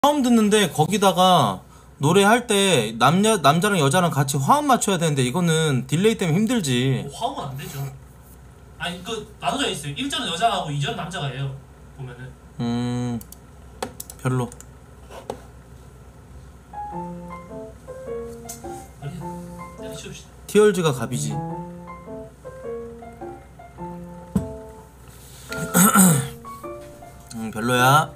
처음 듣는데 거기다가 노래할 때 남자랑 여자랑 같이 화음 맞춰야 되는데 이거는 딜레이 때문에 힘들지. 화음은 안 되죠. 아니 그 나눠져 있어요. 1절은 여자하고 2절은 남자가 해요. 보면은. 별로. 그래. 내려치웁시다. 티얼즈가 갑이지. 별로야.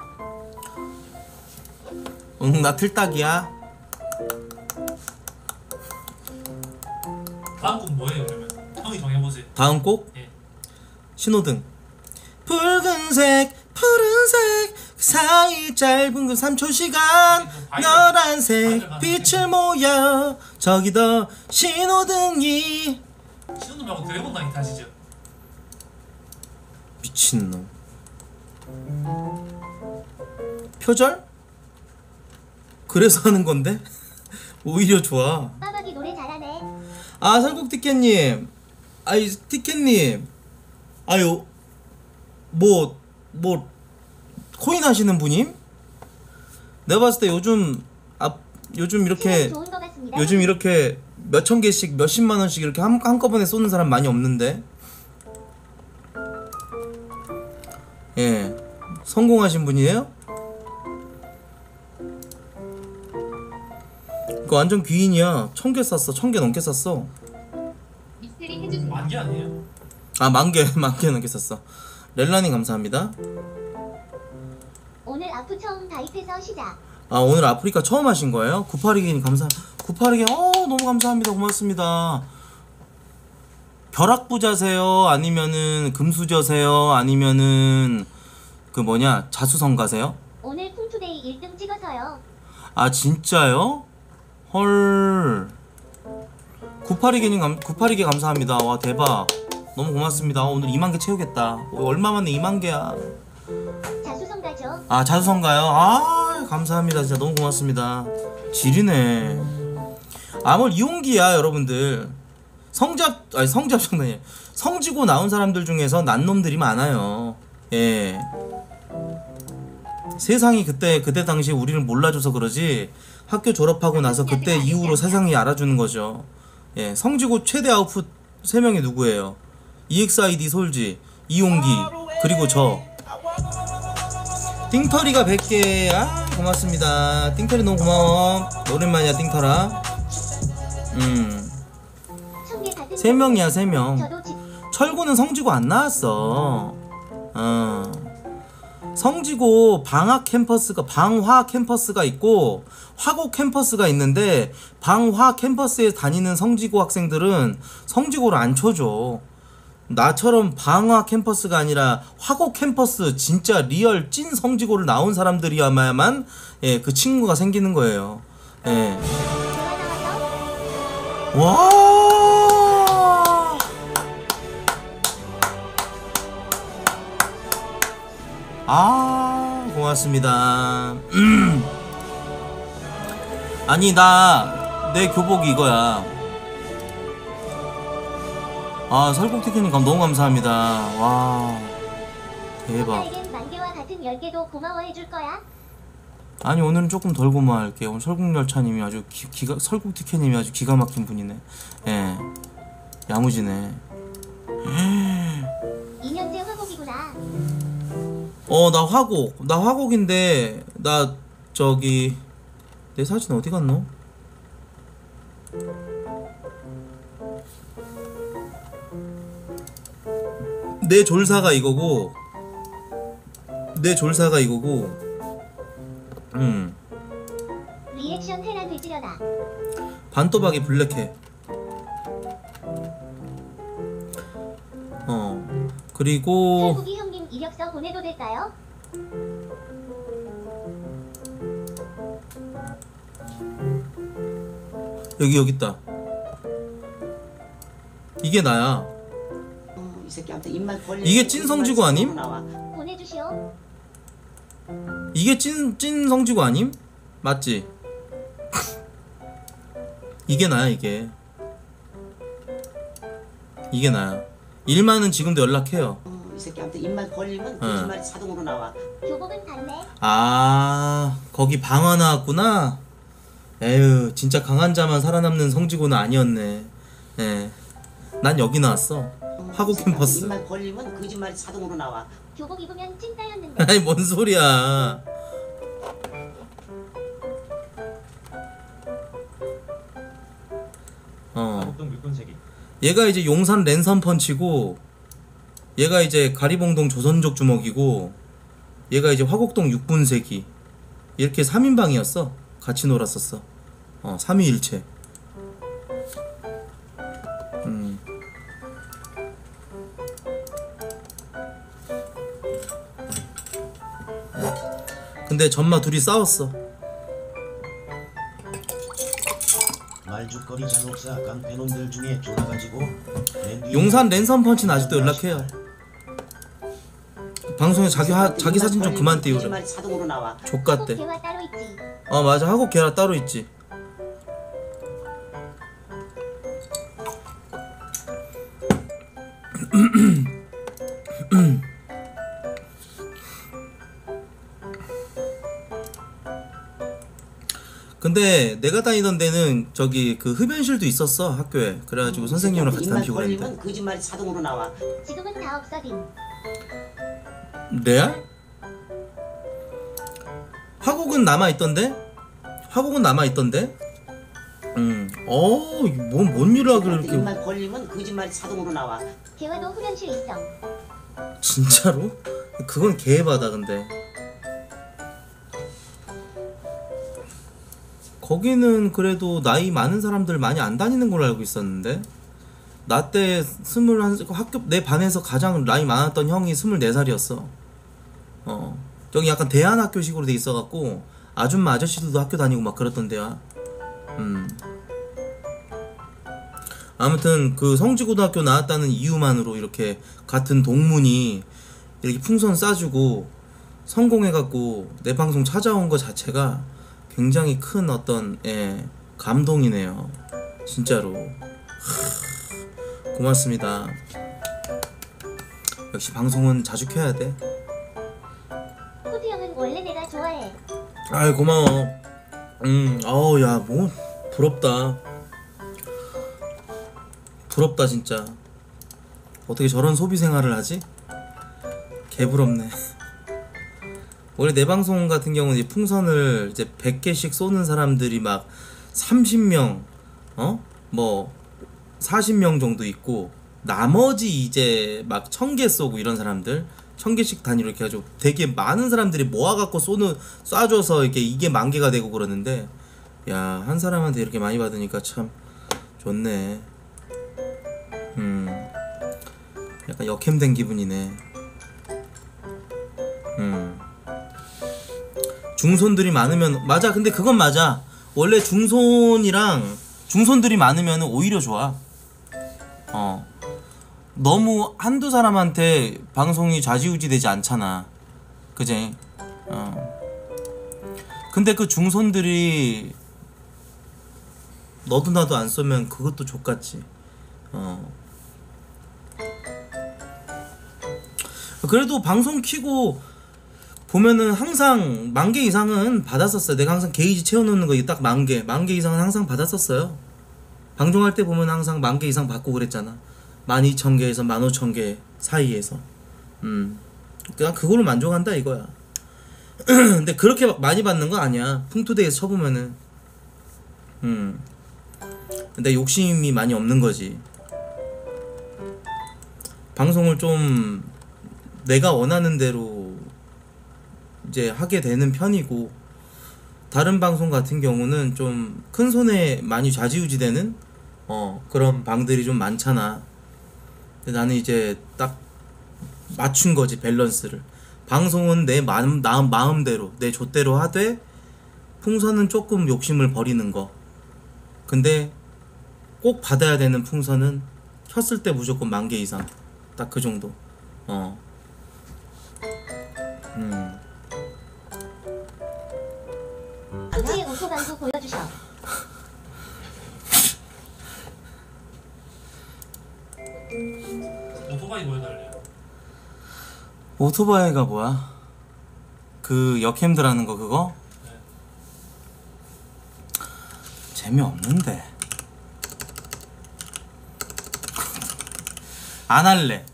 나 틀딱이야. 다음 곡 뭐예요 그러면? 형이 정해보세요. 다음 곡? 예. 신호등. 붉은색 푸른색 그 사이 짧은 그 3초 시간 노란색 빛을 모여 저기도 신호등이. 신호등 말고 드래곤 나이트 하시죠. 미친놈. 표절? 그래서 하는 건데? 오히려 좋아. 빠박이 노래 잘하네. 아, 설국티켓님. 아이, 티켓님. 아유, 뭐, 코인 하시는 분임? 내가 봤을 때 요즘 이렇게, 좋은 것 같습니다. 요즘 이렇게 몇천 개씩, 몇십만 원씩 이렇게 한꺼번에 쏘는 사람 많이 없는데? 예. 성공하신 분이에요? 이거 완전 귀인이야. 1000개 쐈어. 1000개 넘게 쐈어. 미스테리 해주세요. 만개 아니에요? 아, 만개 넘게 쐈어. 렐라님 감사합니다. 오늘 아프 처음 가입해서 시작. 아, 오늘 아프리카 처음 하신 거예요? 982님 감사. 982님 너무 감사합니다. 고맙습니다. 벼락부자세요? 아니면은 금수저세요? 아니면은 그 뭐냐 자수성가세요? 오늘 풍투데이 1등 찍어서요. 아, 진짜요? 헐. 982개 감사합니다. 와, 대박. 너무 고맙습니다. 오늘 2만 개 채우겠다. 얼마 만에 2만 개야. 자수성가죠. 아, 자수성가요? 아, 감사합니다. 진짜 너무 고맙습니다. 지리네. 아, 뭘 이용기야, 여러분들. 성잡 장난이에요. 성지고 나온 사람들 중에서 난 놈들이 많아요. 예. 세상이 그때 당시 우리를 몰라줘서 그러지, 학교 졸업하고 나서 그때 이후로 세상이 알아주는 거죠. 예. 성지고 최대 아웃풋 3명이 누구예요? EXID 솔지, 이용기, 그리고 저. 띵터리가 100개. 아, 고맙습니다. 띵터리 너무 고마워. 오랜만이야, 띵터라. 3명이야, 3명. 철구는 성지고 안 나왔어. 성지고 방화 캠퍼스가 있고 화곡 캠퍼스가 있는데, 방화 캠퍼스에 다니는 성지고 학생들은 성지고를 안 쳐줘. 나처럼 방화 캠퍼스가 아니라 화곡 캠퍼스 진짜 리얼 찐 성지고를 나온 사람들이야만 예, 그 친구가 생기는 거예요. 예. 와. 아, 고맙습니다. 아니, 내 교복이 이거야. 아, 설국티켓님 너무 감사합니다. 와, 대박. 만개와 같은 10개도 고마워해줄 거야? 아니, 오늘은 조금 덜 고마워할게요. 오늘 설국열차님이 아주 설국티켓님이 아주 기가 막힌 분이네. 예, 야무지네. 2년째 화곡이구나. 나 화곡인데, 내 사진 어디 갔노? 내 졸사가 이거고, 리액션 해라 되지려나. 반또박이 블랙해. 그리고 철국이 형님 이력서 보내도 될까요? 여기 있다. 이게 나야. 이 새끼한테 입만 벌리고 이게 찐 성지고 아님? 보내주시오. 이게 찐 성지고 아님? 맞지? 이게 나야. 이게 나야. 일만은 지금도 연락해요. 이 새끼한테 입만 벌리면 거짓말이 자동으로 나와. 교복은 봤네. 아, 거기 방화 나왔구나. 에휴, 진짜 강한 자만 살아남는 성지고는 아니었네. 예, 난 여기 나왔어. 화곡 캠퍼스. 입만 벌리면 거짓말이 자동으로 나와. 교복 입으면 찐따였는데. 아니 뭔 소리야. 화곡동 6분세기. 얘가 이제 용산 랜선 펀치고, 얘가 이제 가리봉동 조선족 주먹이고, 얘가 이제 화곡동 6분세기. 이렇게 3인방이었어. 같이 놀았었어. 3위일체. 근데 전마 둘이 싸웠어. 말죽거리 잔혹사 깡패놈들 중에 쫄아가지고 용산 랜선 펀치는 아직도 연락해요. 방송에 자기 사진 좀 그만 띄우래. 거짓말이 자동으로 나와. 족같대. 교화 따로 있지. 맞아, 하고 걔랑 따로 있지. 근데 내가 다니던 데는 저기 그 흡연실도 있었어, 학교에. 그래가지고 선생님이랑 같이 입만 다니고 그랬는데. 벌리면 거짓말이 자동으로 나와. 지금은 다 없어진. 레알? 화곡은 남아있던데? 화곡은 남아있던데? 뭔 일을 하길래 이렇게. 입만 벌리면 거짓말이 자동으로 나와. 개화도 후련실 있어. 진짜로? 그건 개바다. 근데 거기는 그래도 나이 많은 사람들 많이 안 다니는 걸로 알고 있었는데, 나 때 학교 내 반에서 가장 나이 많았던 형이 24살이었어. 저기 약간 대안학교식으로 돼 있어갖고 아줌마 아저씨들도 학교 다니고 막 그랬던 데야. 아무튼 그 성지고등학교 나왔다는 이유만으로 이렇게 같은 동문이 이렇게 풍선 싸주고 성공해갖고 내 방송 찾아온 거 자체가 굉장히 큰 어떤 감동이네요. 진짜로. 고맙습니다. 역시 방송은 자주 켜야 돼. 호두 형은 원래 내가 좋아해. 아이 고마워. 아우 야 뭐 부럽다. 부럽다 진짜. 어떻게 저런 소비 생활을 하지? 개부럽네. 원래 내 방송 같은 경우는 이제 풍선을 이제 100개씩 쏘는 사람들이 막 30명, 뭐 40명 정도 있고, 나머지 이제 막 1000개 쏘고 이런 사람들 1000개씩 단위로 이렇게 해가지고 되게 많은 사람들이 모아갖고 쏴줘서 이렇게 이게 10,000개가 되고 그러는데, 야, 한 사람한테 이렇게 많이 받으니까 참 좋네. 약간 역캠된 기분이네. 중손들이 많으면, 맞아. 근데 그건 맞아. 원래 중손들이 많으면 오히려 좋아. 너무 한두 사람한테 방송이 좌지우지 되지 않잖아. 그제? 근데 그 중손들이 너도 나도 안 쏘면 그것도 족같지. 그래도 방송 키고 보면은 항상 10,000개 이상은 받았었어요. 내가 항상 게이지 채워놓는 거 딱 10,000개 이상은 항상 받았었어요. 방송할 때 보면 항상 10,000개 이상 받고 그랬잖아. 12,000개에서 15,000개 사이에서. 그냥 그걸로 만족한다 이거야. 근데 그렇게 막 많이 받는 거 아니야. 풍토대에서 쳐보면은. 근데 욕심이 많이 없는 거지. 방송을 좀 내가 원하는 대로 이제 하게 되는 편이고, 다른 방송 같은 경우는 좀 큰 손에 많이 좌지우지 되는 그런 방들이 좀 많잖아. 근데 나는 이제 딱 맞춘 거지, 밸런스를. 방송은 내 마음대로 내 좆대로 하되, 풍선은 조금 욕심을 버리는 거. 근데 꼭 받아야 되는 풍선은 켰을 때 무조건 10,000개 이상. 딱 그 정도. 호두의 우포방구 보여주셔. 오토바이 보여달래요. 오토바이가 뭐야? 그 역캠들 하는 거 그거? 네. 재미없는데. 안 할래.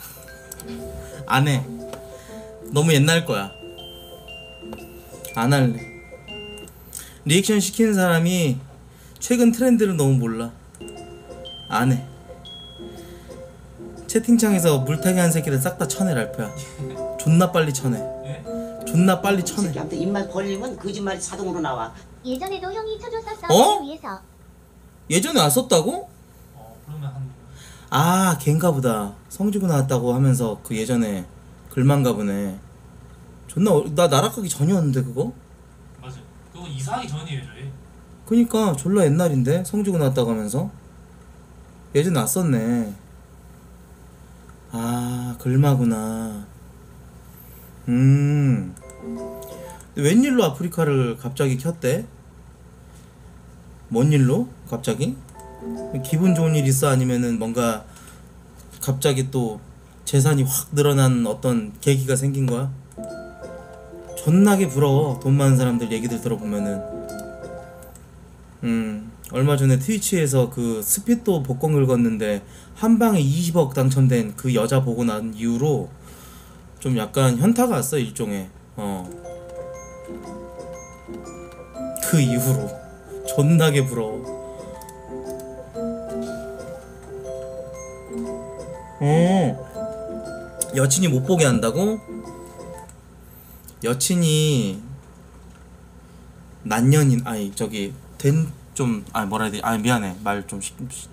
안 해. 너무 옛날 거야. 안 할래. 리액션 시키는 사람이 최근 트렌드를 너무 몰라. 안 해. 채팅창에서 물타기 한 새끼를 싹 다 쳐내 랄프야. 존나 빨리 쳐내. 예? 존나 빨리 쳐내. 새끼한테 입만 벌리면 거짓말이 자동으로 나와. 예전에도 형이 쳐줬었어. 어? 그 위해서. 예전에 왔었다고? 그러면 한 아 걔인가 보다. 성지고 나왔다고 하면서 그 예전에 글만가 보네. 존나 나 나락가기 전이었는데 그거? 맞아. 그거 이사하기 전이에요 저희. 그니까 졸라 옛날인데 성지고 나왔다고 하면서 예전에 왔었네. 아 글마구나. 웬일로 아프리카를 갑자기 켰대? 뭔 일로? 갑자기? 기분 좋은 일 있어? 아니면은 뭔가 갑자기 또 재산이 확 늘어난 어떤 계기가 생긴 거야? 존나게 부러워. 돈 많은 사람들 얘기들 들어보면은. 얼마 전에 트위치에서 그 스피또 복권 긁었는데 한 방에 20억 당첨된 그 여자 보고 난 이후로 좀 약간 현타가 왔어 일종의. 그 이후로 존나게 부러워. 여친이 못 보게 한다고? 여친이 난년인 아니 저기 된 좀 아 뭐라 해야 되지? 아 미안해 말 좀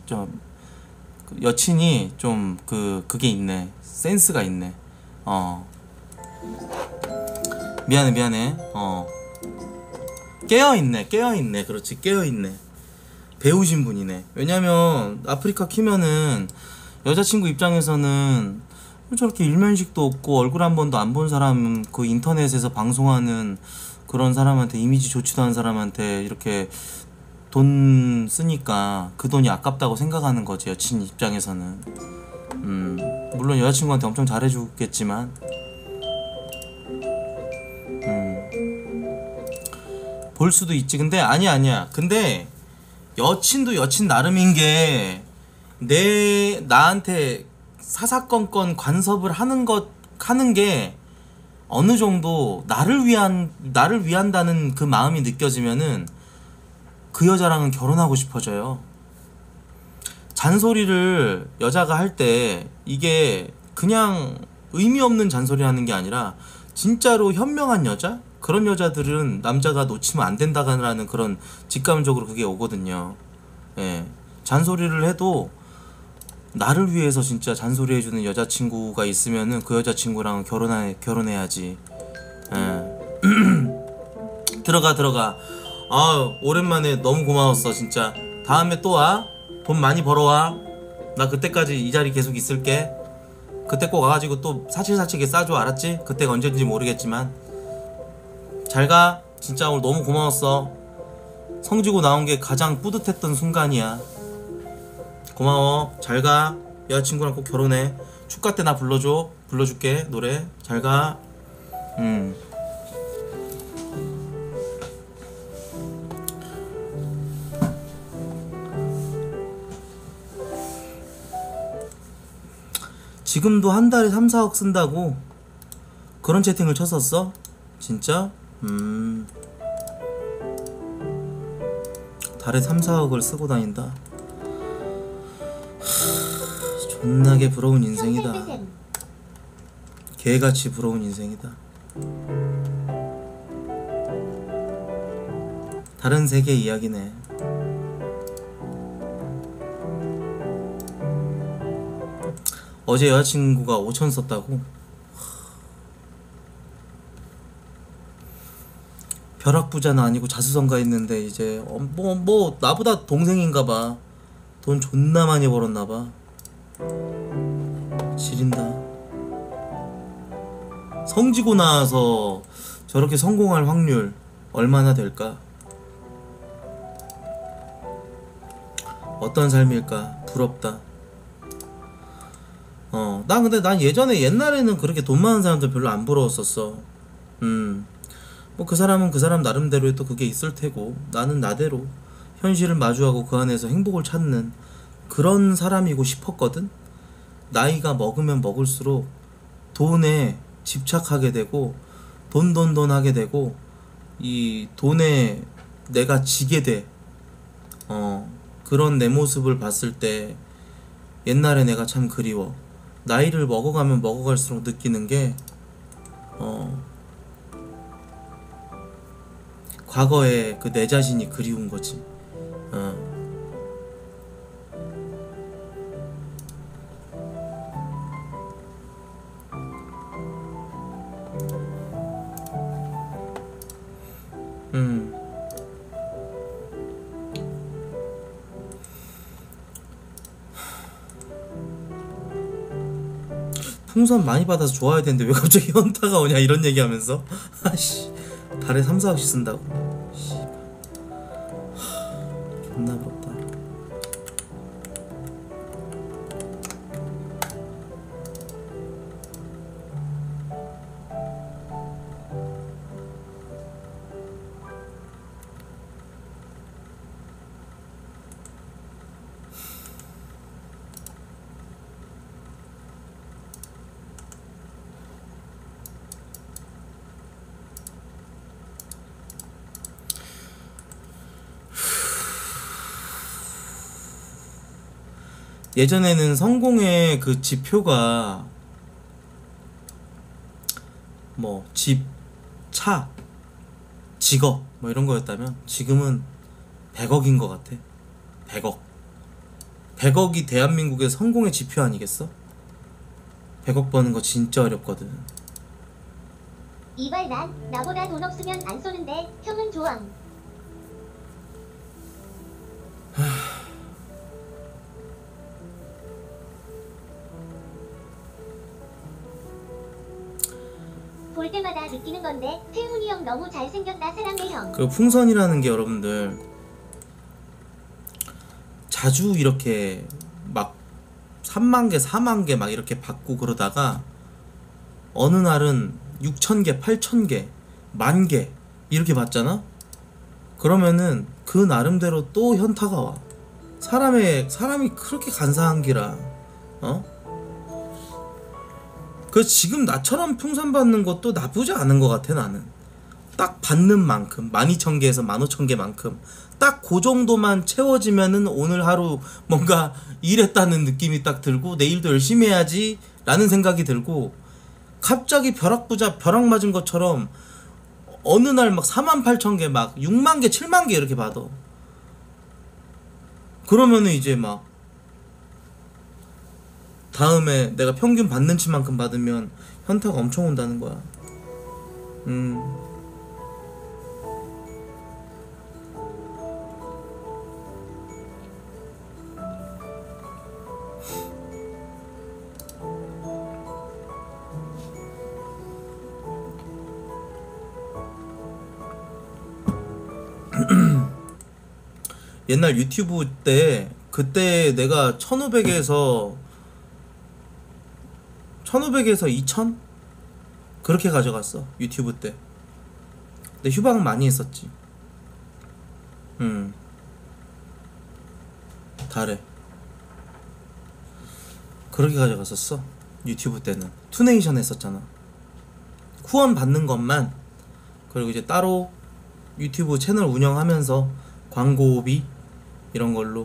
여친이 좀 그게 있네. 센스가 있네. 미안해. 깨어있네. 그렇지, 깨어있네. 배우신 분이네. 왜냐면 아프리카 키면은 여자친구 입장에서는 저렇게 일면식도 없고 얼굴 한 번도 안 본 사람, 그 인터넷에서 방송하는 그런 사람한테, 이미지 좋지도 않은 사람한테 이렇게 돈 쓰니까 그 돈이 아깝다고 생각하는 거지, 여친 입장에서는. 물론 여자친구한테 엄청 잘해주겠지만 볼 수도 있지. 근데 아니야. 근데 여친도 여친 나름인 게 나한테 사사건건 간섭을 하는 게 어느 정도 나를 위한다는 그 마음이 느껴지면은 그 여자랑은 결혼하고 싶어져요. 잔소리를 여자가 할 때 이게 그냥 의미 없는 잔소리 하는 게 아니라 진짜로 현명한 여자? 그런 여자들은 남자가 놓치면 안 된다라는 그런 직감적으로 그게 오거든요. 예. 잔소리를 해도 나를 위해서 진짜 잔소리 해주는 여자친구가 있으면은 그 여자친구랑 결혼해야지. 예. 들어가. 아, 오랜만에 너무 고마웠어, 진짜. 다음에 또 와. 돈 많이 벌어와. 나 그때까지 이 자리 계속 있을게. 그때 꼭 와가지고 또 사칠사칠게 싸줘, 알았지? 그때가 언제인지 모르겠지만. 잘 가. 진짜 오늘 너무 고마웠어. 성지고 나온 게 가장 뿌듯했던 순간이야. 고마워. 잘 가. 여자친구랑 꼭 결혼해. 축가 때 나 불러줄게 노래. 잘 가. 지금도 한 달에 3, 4억 쓴다고? 그런 채팅을 쳤었어? 진짜? 달에 3, 4억을 쓰고 다닌다. 존나게 부러운 인생이다. 개같이 부러운 인생이다. 다른 세계 이야기네. 어제 여자친구가 5천 썼다고? 벼락부자는 아니고 자수성가 있는데 이제 뭐 나보다 동생인가봐. 돈 존나 많이 벌었나봐. 지린다. 성지고 나와서 저렇게 성공할 확률 얼마나 될까? 어떤 삶일까? 부럽다. 난 근데 난 예전에 옛날에는 그렇게 돈 많은 사람들 별로 안 부러웠었어. 뭐 그 사람은 그 사람 나름대로의 또 그게 있을 테고 나는 나대로 현실을 마주하고 그 안에서 행복을 찾는 그런 사람이고 싶었거든. 나이가 먹으면 먹을수록 돈에 집착하게 되고 돈 하게 되고 이 돈에 내가 지게 돼. 그런 내 모습을 봤을 때 옛날에 내가 참 그리워. 나이를 먹어가면 먹어갈수록 느끼는 게 과거의 그 내 자신이 그리운 거지. 풍선 많이 받아서 좋아야 되는데 왜 갑자기 현타가 오냐 이런 얘기하면서 아씨 달에 3, 4억씩 쓴다고. 씨. 존나 부럽다. 예전에는 성공의 그 지표가 뭐 집, 차, 직업 뭐 이런 거였다면 지금은 100억인 것 같아. 100억. 100억이 대한민국의 성공의 지표 아니겠어? 100억 버는 거 진짜 어렵거든. 이발 난 나보다 돈 없으면 안 쏘는데 형은 좋아함. 볼 때마다 느끼는 건데 태훈이 형 너무 잘생겼다 사랑해 형. 그 풍선이라는 게 여러분들 자주 이렇게 막 3만 개, 4만 개 막 이렇게 받고 그러다가 어느 날은 6천 개, 8천 개, 1만 개 이렇게 받잖아? 그러면은 그 나름대로 또 현타가 와. 사람이 그렇게 간사한 기라. 그 지금 나처럼 풍선 받는 것도 나쁘지 않은 것 같아. 나는 딱 받는 만큼 12,000개에서 15,000개만큼 딱 그 정도만 채워지면은 오늘 하루 뭔가 일했다는 느낌이 딱 들고 내일도 열심히 해야지 라는 생각이 들고, 갑자기 벼락 맞은 것처럼 어느 날 막 48,000개 막 6만 개 7만 개 이렇게 받아. 그러면은 이제 막 다음에 내가 평균 받는 치만큼 받으면 현타가 엄청 온다는 거야. 옛날 유튜브 때 그때 내가 1500에서 2000? 그렇게 가져갔어 유튜브 때. 근데 휴방은 많이 했었지. 달에 그렇게 가져갔었어 유튜브 때는. 투네이션 했었잖아. 후원 받는 것만. 그리고 이제 따로 유튜브 채널 운영하면서 광고비 이런 걸로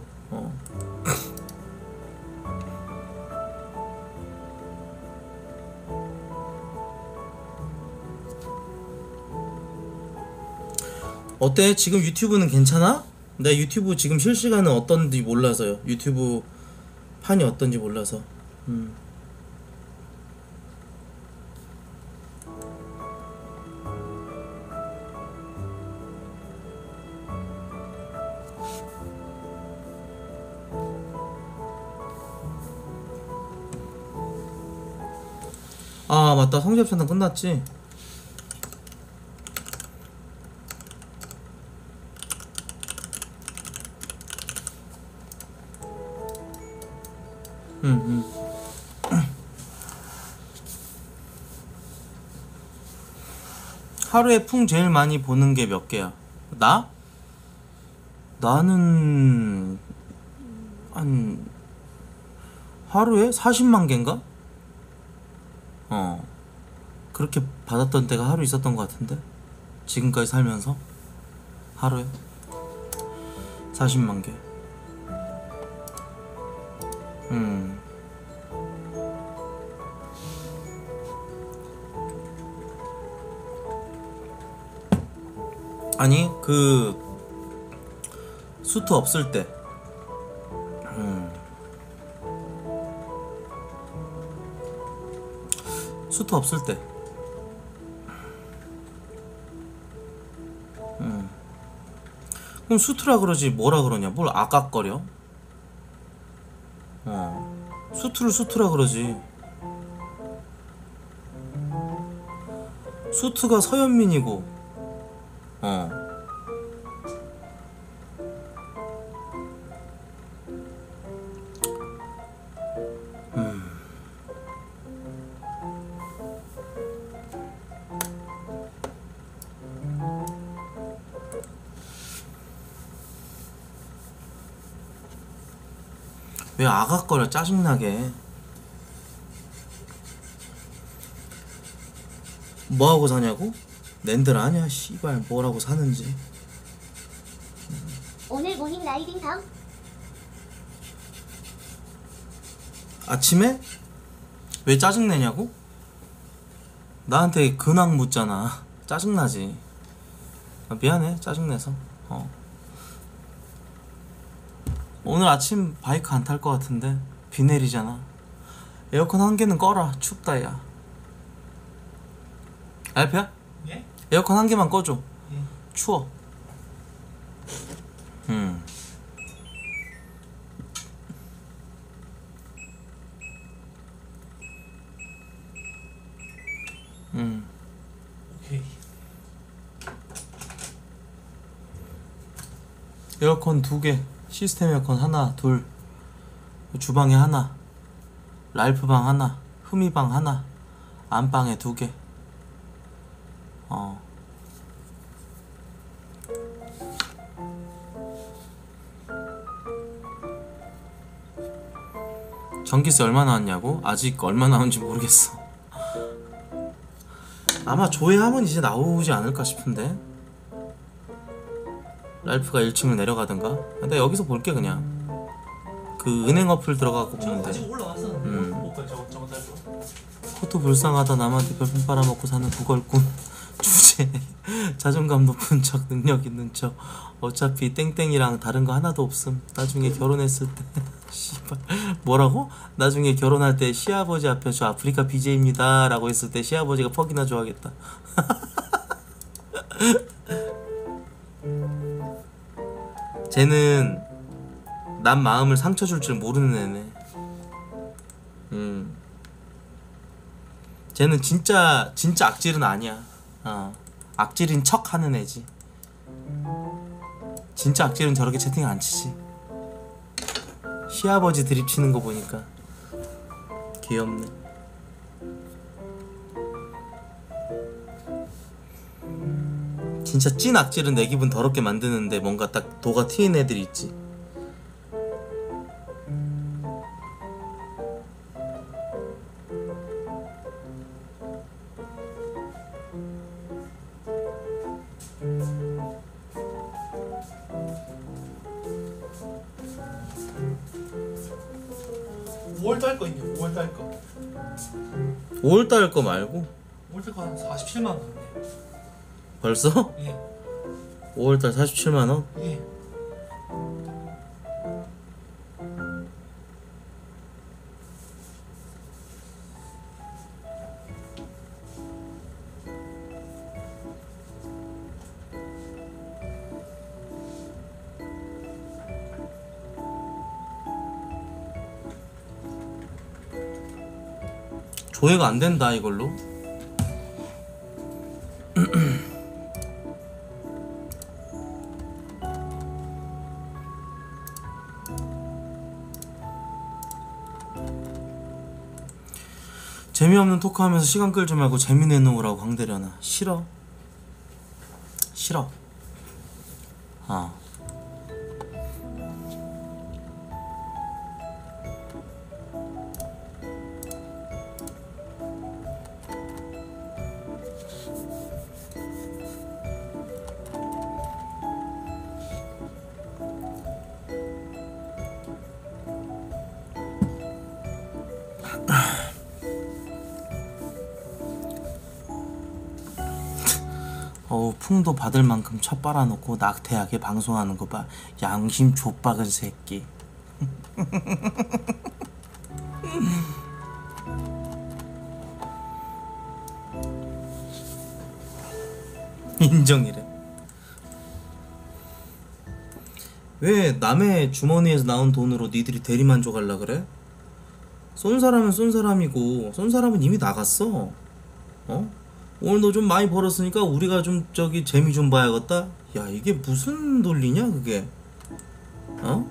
어때? 지금 유튜브는 괜찮아? 내 유튜브 지금 실시간은 어떤지 몰라서요. 유튜브 판이 어떤지 몰라서. 아 맞다, 성지합찬단 끝났지? 응. 하루에 풍 제일 많이 보는 게 몇 개야? 나? 나는 한 하루에 40만 개인가? 그렇게 받았던 때가 하루 있었던 것 같은데 지금까지 살면서 하루에 40만 개. 아니 그 수트 없을 때 수트 없을 때 그럼 수트라 그러지 뭐라 그러냐. 뭘 아깝거려. 수트를 수트라 그러지. 수트가 서현민이고 왜 아각거려 짜증나게. 뭐하고 사냐고? 낸들 아냐 씨발 뭐라고 사는지. 오늘 모닝 라이딩 다음. 아침에? 왜 짜증내냐고? 나한테 근황 묻잖아. 짜증나지. 미안해 짜증내서. 오늘 아침 바이크 안 탈 것 같은데 비 내리잖아. 에어컨 한 개는 꺼라. 춥다 야. 알피야? 예? 에어컨 한 개만 꺼줘. 예. 추워. 오케이. 에어컨 2개. 시스템 에어컨 하나, 둘. 주방에 하나. 랄프방 하나. 흠이방 하나. 안방에 2개. 전기세 얼마 나왔냐고? 아직 얼마 나온지 모르겠어. 아마 조회하면 이제 나오지 않을까 싶은데. 랄프가 1층을 내려가든가. 근데 여기서 볼게 그냥. 그 은행 어플 들어가고 보면 돼. 아직 올라왔었는데. 못 저거 달고. 그것도 불쌍하다. 남한테 별풍 빨아먹고 사는 구걸꾼. 주제. 자존감 높은 척, 능력 있는 척. 어차피 땡땡이랑 다른 거 하나도 없음. 나중에 결혼했을 때 씨발 뭐라고? 나중에 결혼할 때 시아버지 앞에 저 아프리카 BJ입니다 라고 했을 때 시아버지가 퍽이나 좋아하겠다. 쟤는 남 마음을 상처 줄 줄 모르는 애네. 쟤는 진짜 악질은 아니야. 악질인 척 하는 애지. 진짜 악질은 저렇게 채팅 안 치지. 시아버지 드립 치는 거 보니까 귀엽네. 진짜 찐 악질은 내 기분 더럽게 만드는데 뭔가 딱 도가 튀는 애들이 있지. 거 있냐? 5월달 거. 5월달 거 말고 5월달 거한 47만 원. 벌써? 예. 5월달 47만원? 예. 조회가 안 된다 이걸로. 재미없는 토크하면서 시간 끌지 말고 재미 내놓으라고 광대려나. 싫어. 싫어. 어. 어우, 풍도 받을 만큼 첫 빨아놓고 낙태하게 방송하는 거 봐. 양심 좆박은 새끼. 인정이래. 왜 남의 주머니에서 나온 돈으로 니들이 대리만족하려 그래? 쏜 사람은 쏜 사람이고 쏜 사람은 이미 나갔어. 어? 오늘 너 좀 많이 벌었으니까 우리가 좀 저기 재미 좀 봐야겠다. 야, 이게 무슨 논리냐 그게? 어?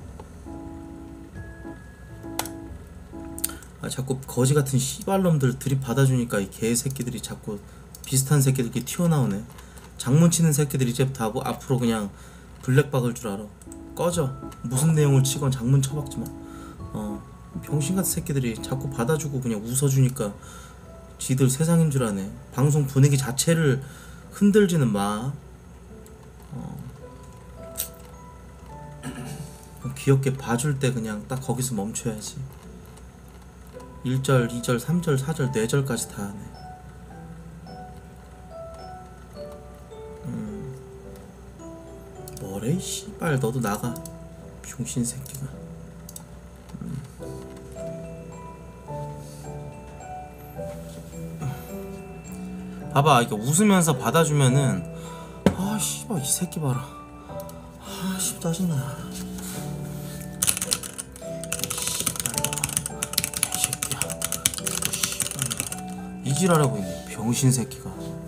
아, 자꾸 거지 같은 씨발놈들 들이받아주니까 이 개새끼들이 자꾸 비슷한 새끼들끼리 튀어나오네. 장문 치는 새끼들이 이제 다 뭐 앞으로 그냥 블랙 박을 줄 알아. 꺼져. 무슨 내용을 치건 장문 쳐박지 마. 병신 같은 새끼들이 자꾸 받아주고 그냥 웃어주니까 지들 세상인 줄 아네. 방송 분위기 자체를 흔들지는 마. 귀엽게 봐줄 때 그냥 딱 거기서 멈춰야지. 1절, 2절, 3절, 4절, 4절까지 다 하네. 뭐래 씨발. 너도 나가 병신 새끼가. 봐봐, 이게 웃으면서 받아주면은 아 씨발 이 새끼 봐라. 아 씨 짜증나. 이 새끼야. 씨발 이지랄하고 있네 병신 새끼가.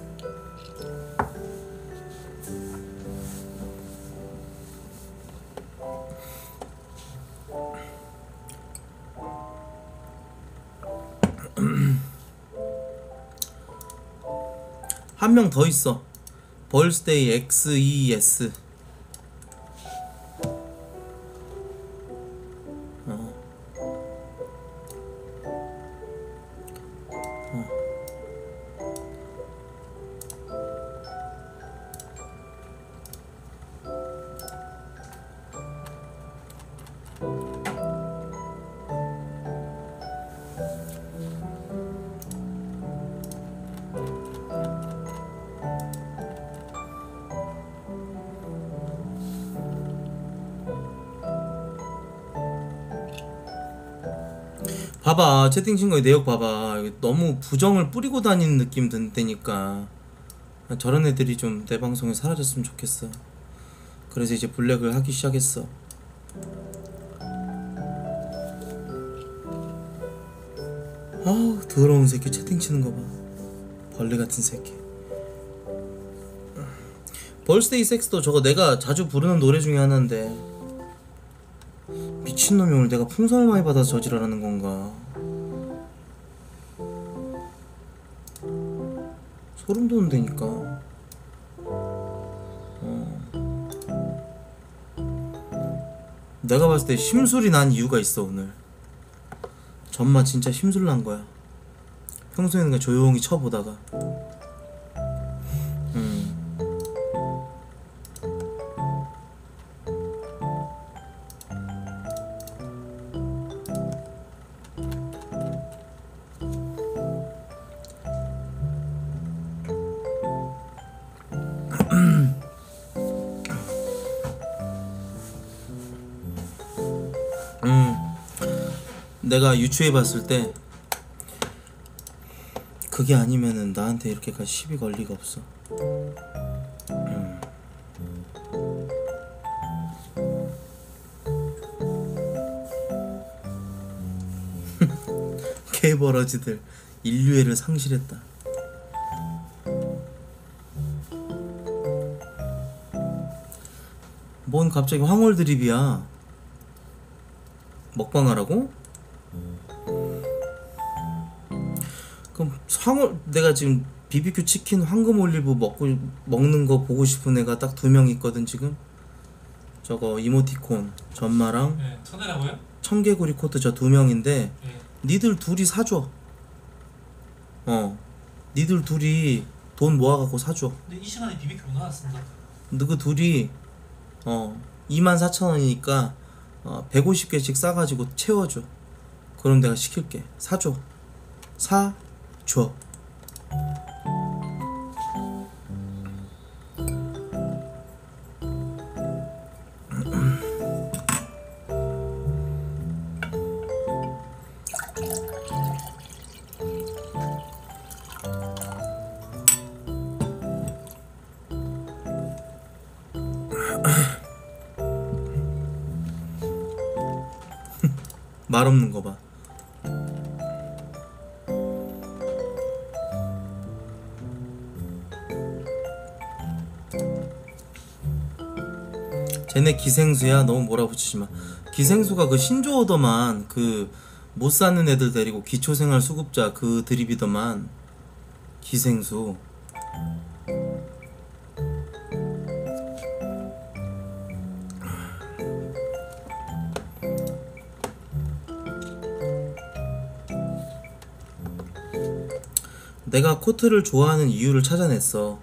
한 명 더 있어. 벌스데이 XES. 봐봐, 채팅 친구의 내역 봐봐. 너무 부정을 뿌리고 다니는 느낌 든다니까. 저런 애들이 좀 내 방송에 사라졌으면 좋겠어. 그래서 이제 블랙을 하기 시작했어. 아우 더러운 새끼 채팅 치는 거 봐. 벌레 같은 새끼. 벌스데이 섹스도 저거 내가 자주 부르는 노래 중에 하나인데 미친놈이 오늘 내가 풍선을 많이 받아서 저지랄하는 건가. 소름 돋는다니까. 내가 봤을 때 심술이 난 이유가 있어. 오늘 전마 진짜 심술 난 거야. 평소에는 그냥 조용히 쳐보다가 내가 유추해 봤을 때 그게 아니면은 나한테 이렇게까지 시비 걸 리가 없어. 개버러지들 인류애를 상실했다. 뭔 갑자기 황홀 드립이야. 먹방하라고? 그럼 황홀, 내가 지금 BBQ 치킨 황금 올리브 먹는 거 보고 싶은 애가 딱 2명 있거든 지금. 저거 이모티콘 전마랑 네, 천혜라고요? 청개구리 코트 저 2명인데 네. 니들 둘이 사줘. 니들 둘이 돈 모아갖고 사줘. 근데 이 시간에 BBQ 못 나왔습니다. 너그 둘이 24,000원이니까 150개씩 싸가지고 채워줘. 그럼 내가 시킬게. 사줘. 사줘. 말 없는 거 봐. 쟤네 기생수야. 너무 몰아붙이지 마. 기생수가 그 신조어더만 그 못 사는 애들 데리고 기초생활 수급자 그 드립이더만. 기생수. 내가 코트를 좋아하는 이유를 찾아냈어.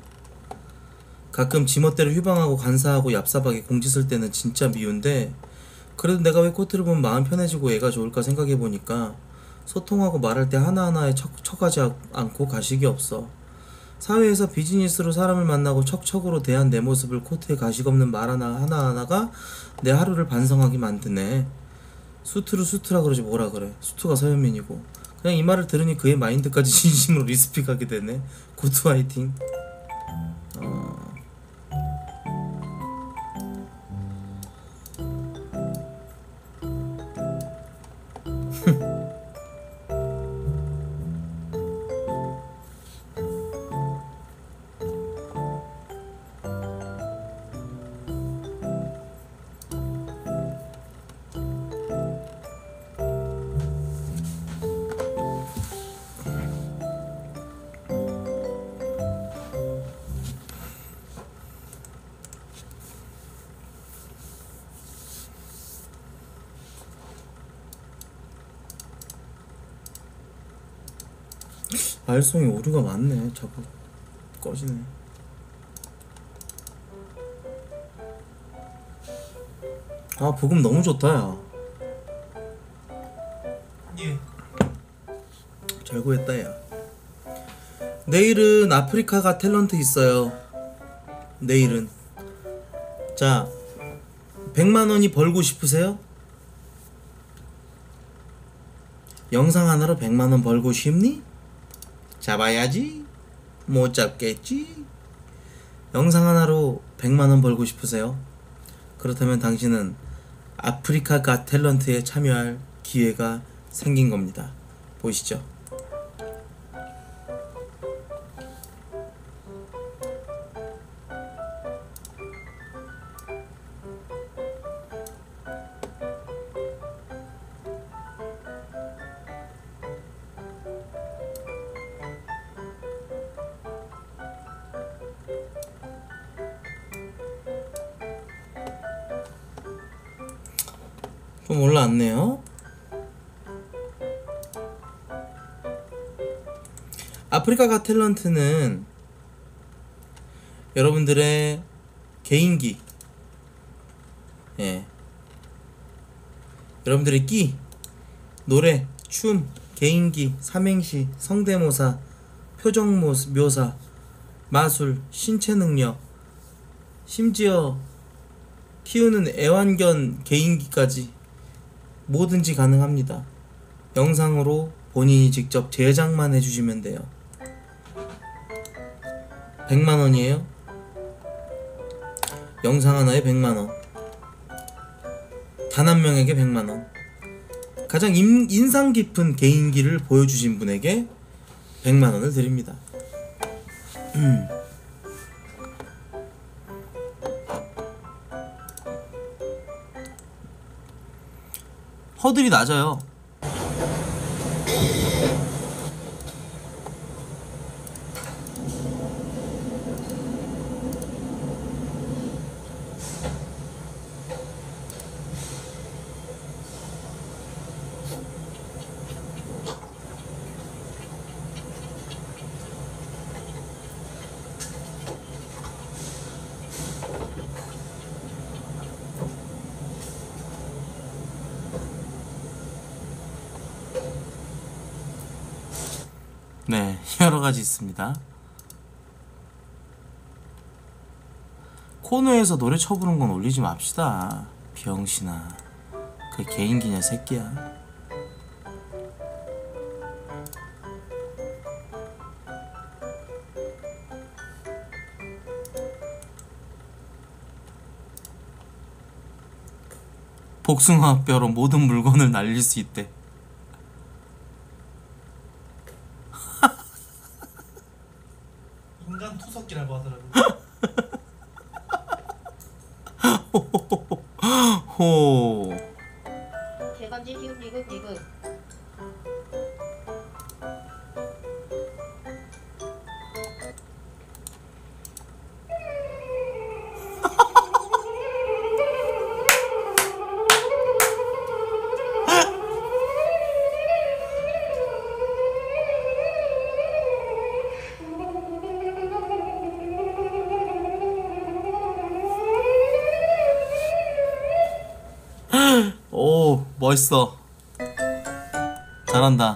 가끔 지멋대로 휴방하고 간사하고 얍삽하게 공지 쓸 때는 진짜 미운데 그래도 내가 왜 코트를 보면 마음 편해지고 애가 좋을까 생각해보니까 소통하고 말할 때 하나하나에 척하지 않고 가식이 없어. 사회에서 비즈니스로 사람을 만나고 척척으로 대한 내 모습을 코트에 가식 없는 말 하나하나가 내 하루를 반성하게 만드네. 수트라 그러지 뭐라 그래. 수트가 서현민이고. 그냥 이 말을 들으니 그의 마인드까지 진심으로 리스펙하게 되네. 코트 화이팅. 발송이 오류가 많네. 자꾸 꺼지네. 아 부금 너무 좋다 야. 예. 잘 구했다 야. 내일은 아프리카가 탤런트 있어요. 내일은. 자 100만원이 벌고 싶으세요? 영상 하나로 100만원 벌고 싶니? 잡아야지. 못 잡겠지. 영상 하나로 100만원 벌고 싶으세요? 그렇다면 당신은 아프리카 가 탤런트에 참여할 기회가 생긴 겁니다. 보시죠. 좀 올라왔네요. 아프리카 가 탤런트는 여러분들의 개인기, 여러분들의 끼, 노래, 춤, 개인기, 삼행시, 성대모사, 표정 묘사, 마술, 신체 능력, 심지어 키우는 애완견 개인기까지 뭐든지 가능합니다. 영상으로 본인이 직접 제작만 해주시면 돼요. 100만원이에요. 영상 하나에 100만원. 단 한 명에게 100만원. 가장 인상 깊은 개인기를 보여주신 분에게 100만원을 드립니다. 허들이 낮아요. 네, 여러 가지 있습니다. 코너에서 노래 쳐부는 건 올리지 맙시다. 병신아. 그 개인기냐 새끼야. 복숭아 뼈로 모든 물건을 날릴 수 있대. 인간 투석기라고 하더라고요. 호. 개감지 기업 리그 오, 멋있어. 잘한다.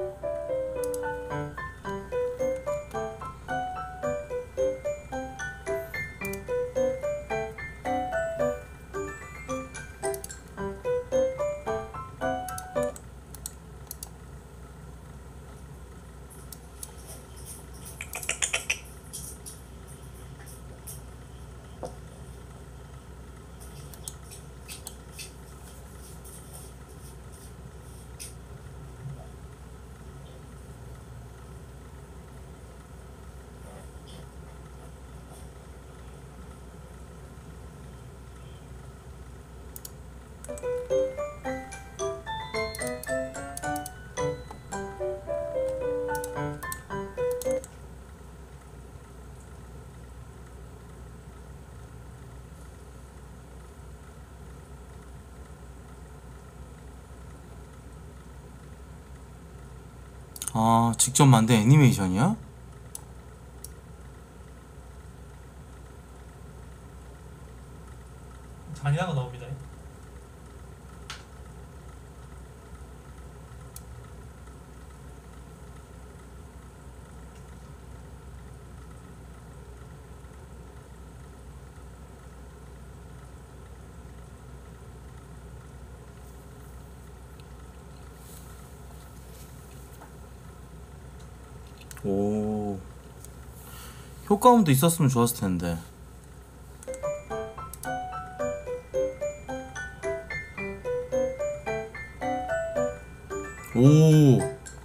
아, 직접 만든 애니메이션이야? 잔인한 거 나옵니다. 오, 효과음도 있었으면 좋았을 텐데. 오,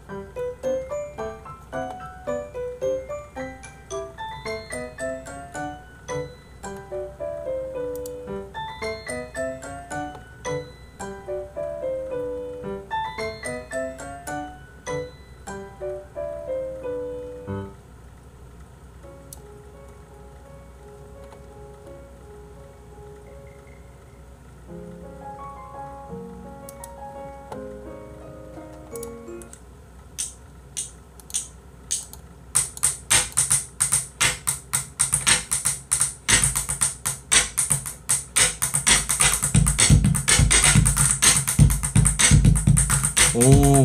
오.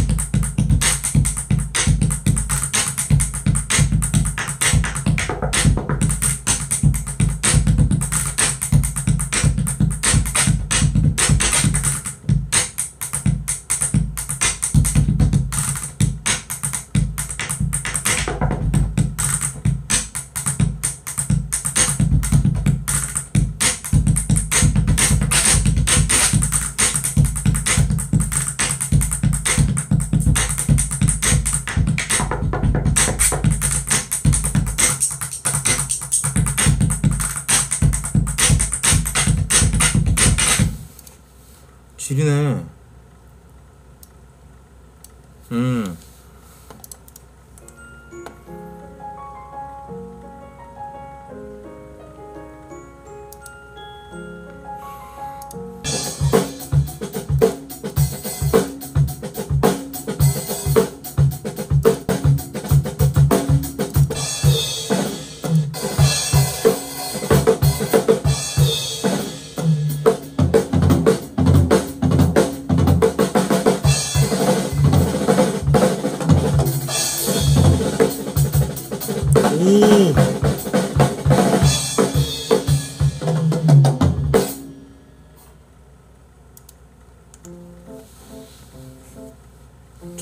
지리네. 음.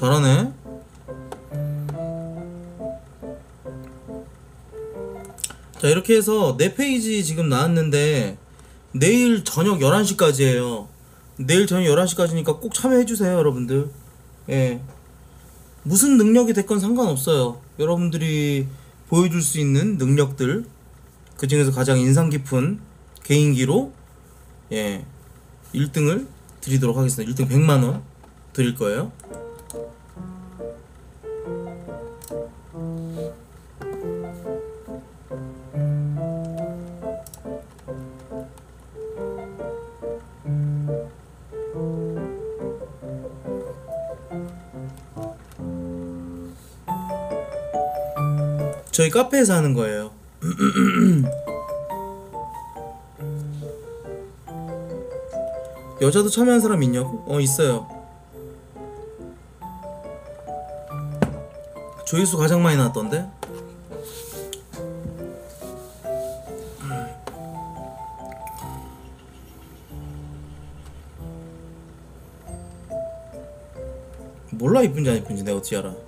잘하네. 자, 이렇게 해서 4페이지 지금 나왔는데 내일 저녁 11시까지예요. 내일 저녁 11시까지니까 꼭 참여해주세요, 여러분들. 예. 무슨 능력이 됐건 상관없어요. 여러분들이 보여줄 수 있는 능력들, 그 중에서 가장 인상 깊은 개인기로 1등을 드리도록 하겠습니다. 1등 100만원 드릴 거예요. 저희 카페에서 하는 거예요. 여자도 참여한 사람 있냐고? 있어요. 조회수 가장 많이 나왔던데? 몰라 이쁜지 안 이쁜지 내가 어떻게 알아?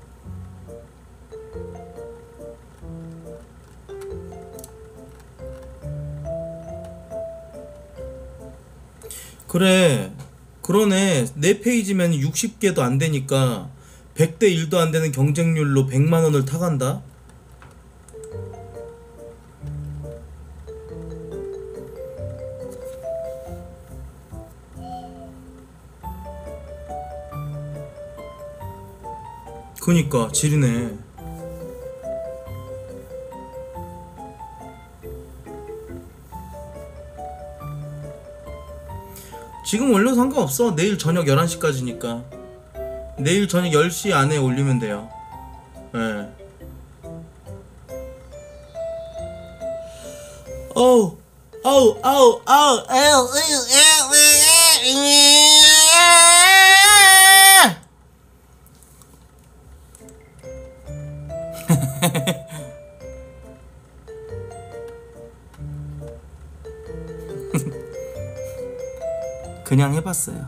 그래, 그러네. 4페이지면 60개도 안 되니까 100대 1도 안 되는 경쟁률로 100만 원을 타간다? 그니까 지르네. 지금 올려도 상관없어. 내일 저녁 11시까지니까 내일 저녁 10시 안에 올리면 돼요. 예. 어우 어우 어우 어우 에우 그냥 해봤어요.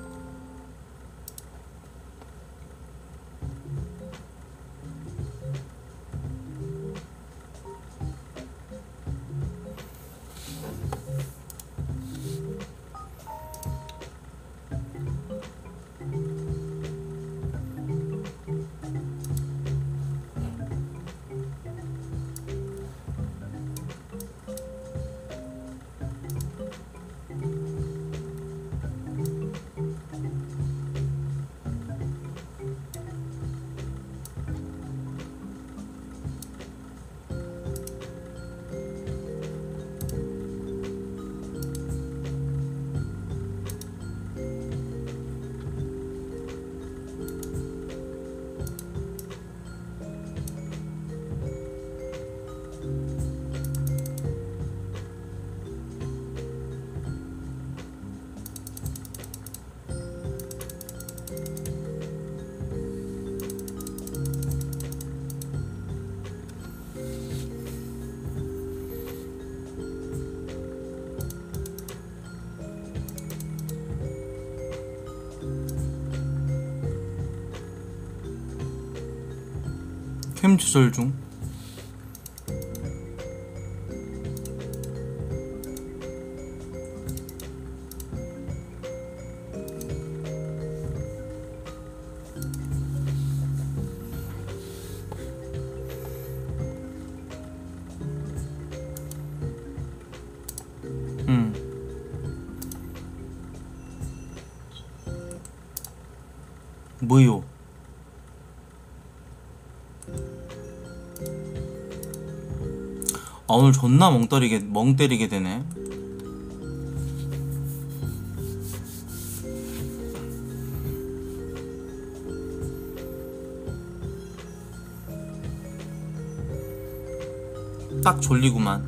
캠 조절 중. 뭐요? 아, 오늘 존나 멍 때리게 되네. 딱 졸리구만.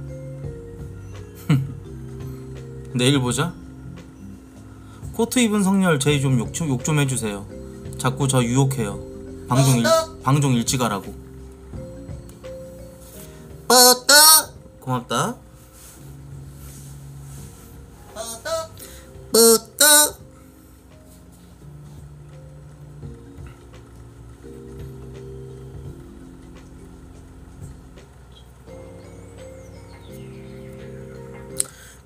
내일 보자. 코트 입은 성렬 제이 좀 욕 좀 해주세요. 자꾸 저 유혹해요. 방종 일찍 하라고. 고맙다.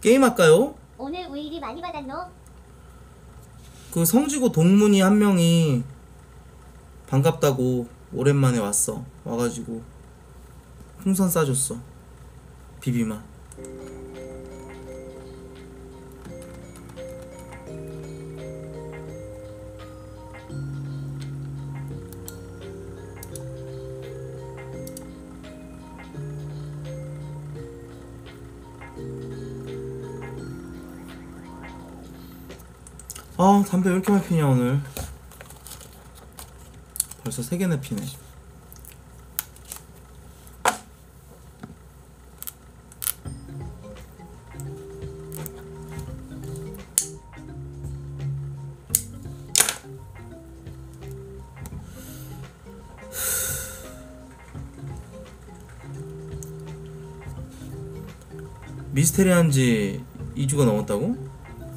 게임 할까요? 오늘 왜 이리 많이 받았노? 그 성지고 동문이 한 명이 반갑다고 오랜만에 왔어. 와가지고 풍선 싸줬어. 비비마. 아 담배 왜 이렇게 많이 피냐 오늘. 벌써 3개나 피네. 미스테리 한지 2주가 넘었다고?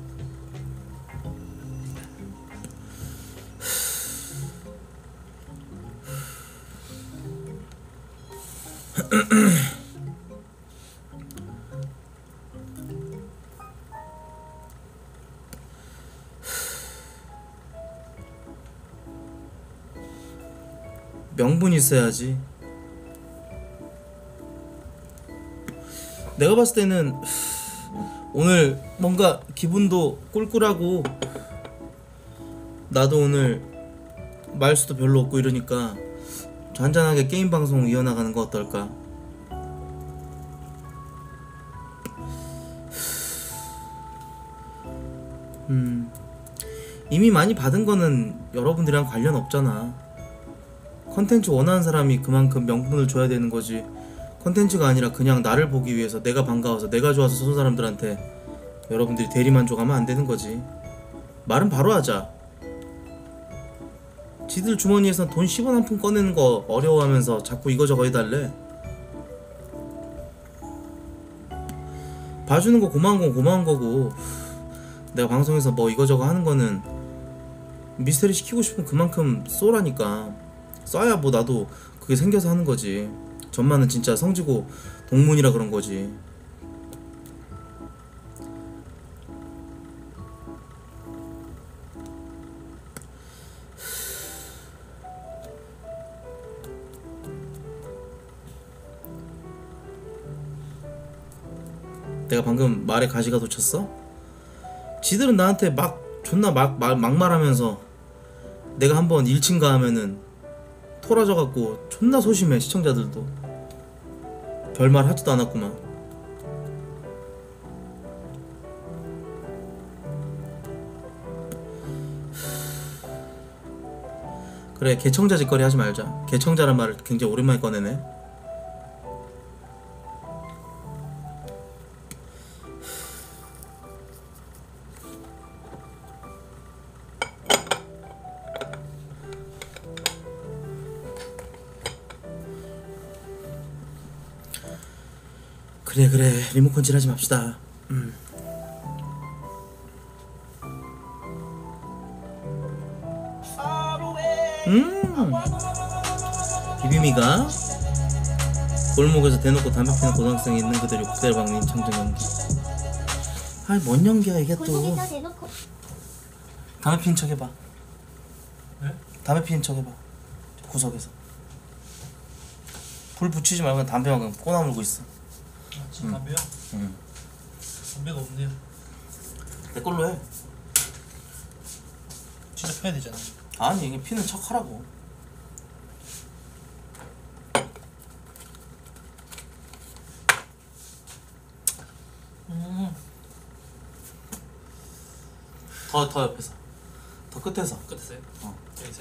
명분이 있어야지. 내가 봤을 때는 오늘 뭔가 기분도 꿀꿀하고 나도 오늘 말수도 별로 없고 이러니까 잔잔하게 게임 방송 이어나가는 거 어떨까? 이미 많이 받은 거는 여러분들이랑 관련 없잖아. 컨텐츠 원하는 사람이 그만큼 명분을 줘야 되는 거지. 컨텐츠가 아니라 그냥 나를 보기 위해서 내가 반가워서 내가 좋아서 쏜 사람들한테 여러분들이 대리만족하면 안 되는 거지. 말은 바로 하자. 지들 주머니에서 돈 10원 한 푼 꺼내는 거 어려워하면서 자꾸 이거저거 해달래. 봐주는 거 고마운 건 고마운 거고, 내가 방송에서 뭐 이거저거 하는 거는 미스테리 시키고 싶으면 그만큼 쏘라니까. 써야 뭐 나도 그게 생겨서 하는 거지. 전만은 진짜 성지고 동문이라 그런 거지. 내가 방금 말에 가시가 돋쳤어? 지들은 나한테 막 존나 막말하면서 내가 한번 1층 가면은 토라져갖고 존나 소심해. 시청자들도 별말 하지도 않았구만. 그래, 개청자 짓거리 하지 말자. 개청자란 말을 굉장히 오랜만에 꺼내네. 그래 리모컨 질하지 맙시다. 비비미가 골목에서 대놓고 담배 피는 고등학생이 있는 그대로 그대로 박는 청정 연기. 아이 뭔 연기야 이게 또. 골목에서 대놓고 담배 피는 척 해봐. 네? 담배 피는 척 해봐. 구석에서 불 붙이지 말고 그냥 담배만 그냥 꼬나물고 있어. 지금 담배요? 응. 담배가 없네요. 내 걸로 해. 진짜 펴야 되잖아. 아니 이게 피는 척 하라고. 더 옆에서, 더 끝에서. 끝했어요? 여기서.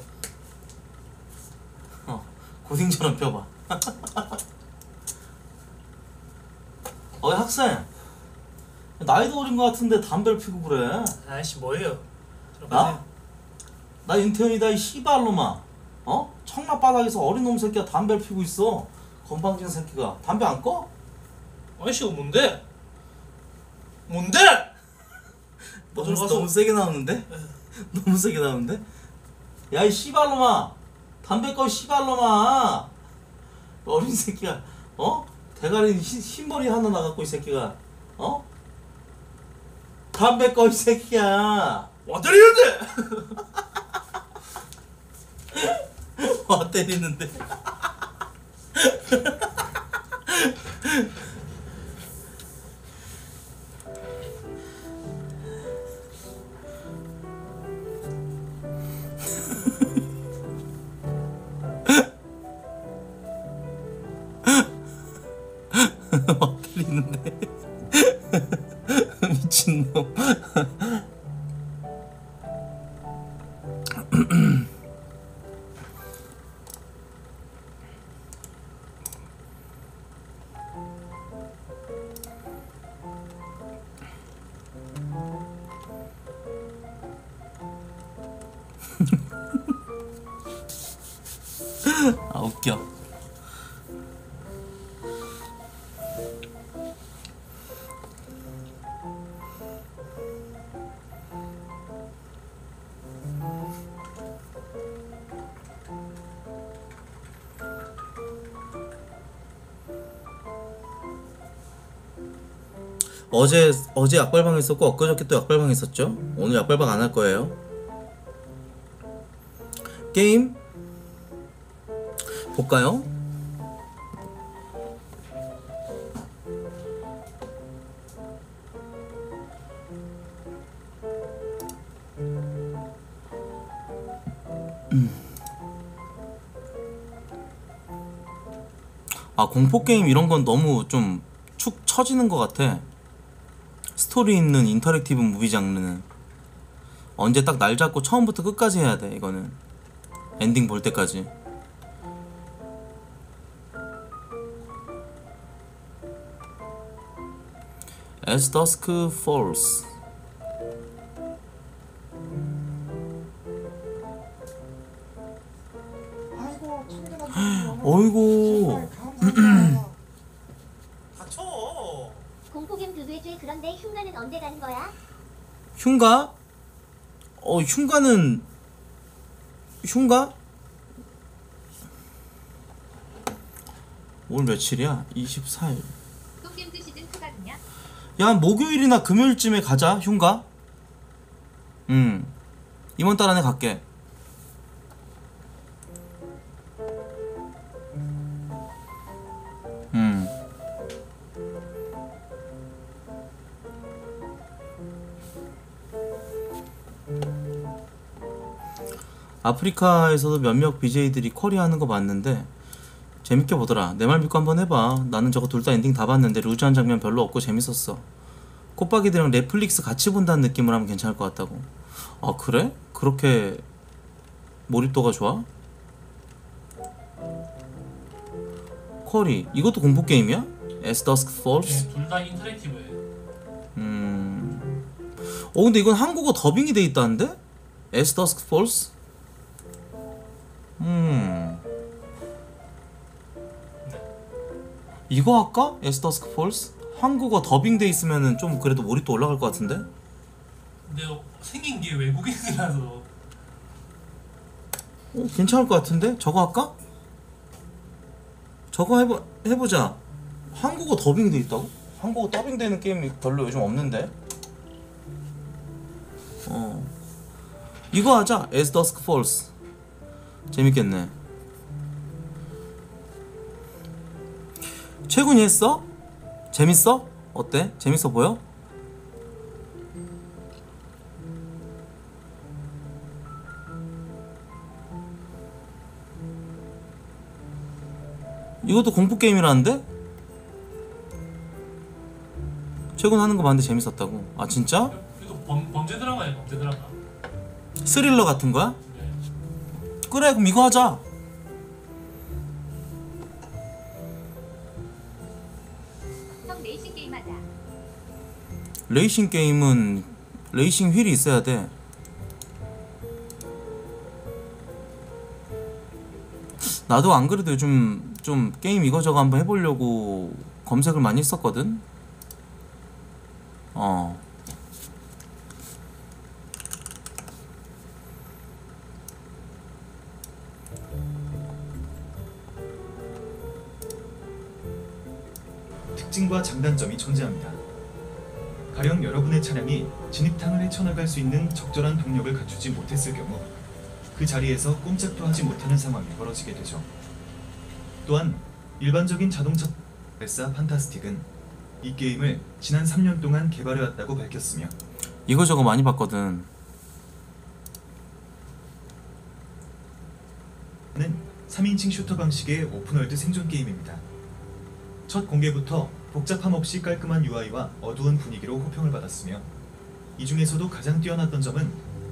고딩처럼 펴봐. 학생, 나이도 어린 거 같은데 담배를 피고 그래. 아이씨 뭐예요? 나? 나 윤태현이다 이 씨발놈아. 청라바닥에서 어린 놈 새끼가 담배를 피고 있어. 건방진 새끼가. 담배 안 꺼? 아이씨가 뭔데? 뭔데? 너무 세게 나오는데? 너무 세게 나오는데? 야 이 씨발놈아, 담배 꺼 씨발놈아. 어린 새끼가 대가리 흰머리 하나 나갖고 이 새끼가 담배 꺼 이 새끼야. 와 때리는데. 와 때리는데. 와 때리는데. 미친놈. 아 웃겨. 어제 약발방 했었고 엊그저께 또 약발방 했었죠. 오늘 약발방 안 할 거예요. 게임 볼까요? 아 공포 게임 이런 건 너무 좀 축 처지는 것 같아. 스토리 있는 인터랙티브 무비 장르는 언제 딱 날 잡고 처음부터 끝까지 해야 돼. 이거는 엔딩 볼 때까지. As Dusk Falls. 어이구. 닥쳐. 공포겜 교도해줘. 그런데 흉가는 언제 가는 거야? 흉가? 흉가는 흉가? 오늘 며칠이야? 24일. 똥겜도 시즌 2거든요. 야 목요일이나 금요일쯤에 가자. 흉가? 이번 달 안에 갈게. 아프리카에서도 몇몇 BJ들이 쿼리 하는 거 봤는데 재밌게 보더라. 내 말 믿고 한번 해봐. 나는 저거 둘 다 엔딩 다 봤는데 루즈한 장면 별로 없고 재밌었어. 꽃박이들이랑 넷플릭스 같이 본다는 느낌으로 하면 괜찮을 것 같다고. 아 그래? 그렇게 몰입도가 좋아? 쿼리 이것도 공포게임이야? As Dusk Falls? 네, 둘 다 인터랙티브예요. 근데 이건 한국어 더빙이 돼 있다는데? As Dusk Falls? 이거 할까? As Dusk Falls? 한국어 더빙 돼 있으면은 좀 그래도 몰입도 올라갈 것 같은데? 근데 생긴 게 외국인이라서. 괜찮을 것 같은데? 저거 할까? 저거 해보자. 한국어 더빙 돼 있다고? 한국어 더빙 되는 게임이 별로 요즘 없는데? 이거 하자. As Dusk Falls. 재밌겠네. 최군이 했어? 재밌어? 어때? 재밌어 보여? 이것도 공포게임이라는데? 최근 하는 거 봤는데 재밌었다고. 아 진짜? 이거 범죄 드라마예요. 범죄 드라마. 스릴러 같은 거야? 네. 그래 그럼 이거 하자. 형 레이싱 게임 하자. 레이싱 게임은 레이싱 휠이 있어야 돼. 나도 안 그래도 요즘 좀 게임 이거저거 한번 해보려고 검색을 많이 했었거든. 특징과 장단점이 존재합니다. 가령 여러분의 차량이 진입탕을 헤쳐나갈 수 있는 적절한 동력을 갖추지 못했을 경우 그 자리에서 꼼짝도 하지 못하는 상황이 벌어지게 되죠. 또한 일반적인 자동차 레사 판타스틱은 이 게임을 지난 3년 동안 개발해왔다고 밝혔으며 이거저거 많이 봤거든. 는 3인칭 슈터 방식의 오픈월드 생존 게임입니다. 첫 공개부터 복잡함 없이 깔끔한 UI와 어두운 분위기로 호평을 받았으며 이 중에서도 가장 뛰어났던 점은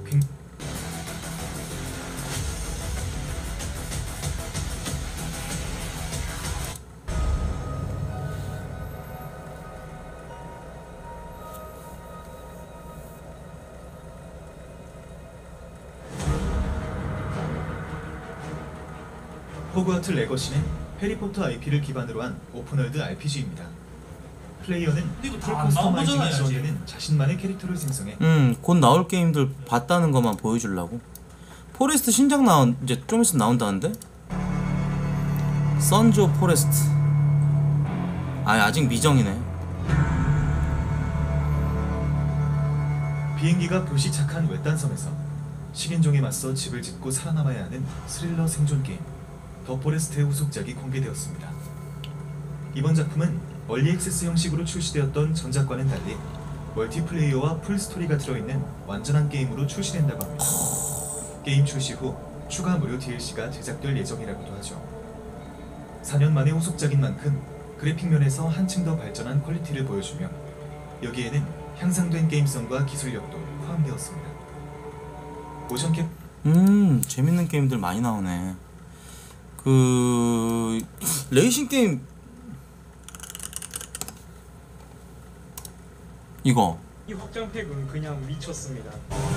호그와트 레거시는 해리포터 IP를 기반으로 한 오픈월드 RPG입니다. 플레이어는 이거 풀 다안 나온 커스터마이징이 거잖아요, 지원되는 자신만의 캐릭터를 생성해 곧 나올 게임들 봤다는 것만 보여주려고. 포레스트 신작 이제 좀 있으면 나온다는데? 선즈 오브 포레스트. 아직 미정이네. 비행기가 불시착한 외딴 섬에서 식인종에 맞서 집을 짓고 살아남아야 하는 스릴러 생존 게임 더 포레스트의 후속작이 공개되었습니다. 이번 작품은 얼리 액세스 형식으로 출시되었던 전작과는 달리 멀티플레이어와 풀스토리가 들어있는 완전한 게임으로 출시된다고 합니다. 게임 출시 후 추가 무료 DLC가 제작될 예정이라고도 하죠. 4년 만의 후속작인 만큼 그래픽 면에서 한층 더 발전한 퀄리티를 보여주며 여기에는 향상된 게임성과 기술력도 포함되었습니다. 모션캡 재밌는 게임들 많이 나오네. 레이싱 게임 이거 이 확장팩은 그냥 미쳤습니다.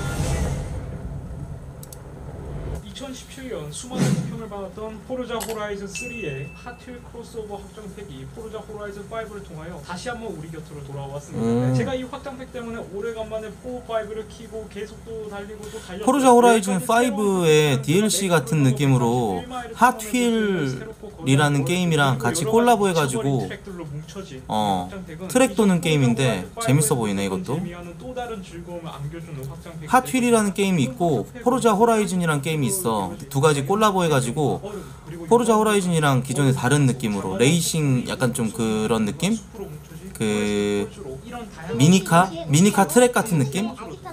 2017년 수많은 호평을 받았던 포르자 호라이즌 3의 핫휠 크로스오버 확장팩이 포르자 호라이즌 5를 통하여 다시 한번 우리 곁으로 돌아왔습니다. 제가 이 확장팩 때문에 오래간만에 4, 5를 키고 계속 또 달리고 또 달렸어요. 포르자 호라이즌 5의 DLC 같은 느낌으로 핫휠이라는 게임이랑 같이 콜라보해가지고 트랙 도는 게임인데 재밌어 보이네. 이것도 핫휠이라는 게임이 있고 포르자 호라이즌이라는 게임이 있어. 두 가지 콜라보 해가지고 포르자 호라이즌이랑 기존의 다른 느낌으로 레이싱 약간 좀 그런 느낌? 미니카 트랙 같은 느낌?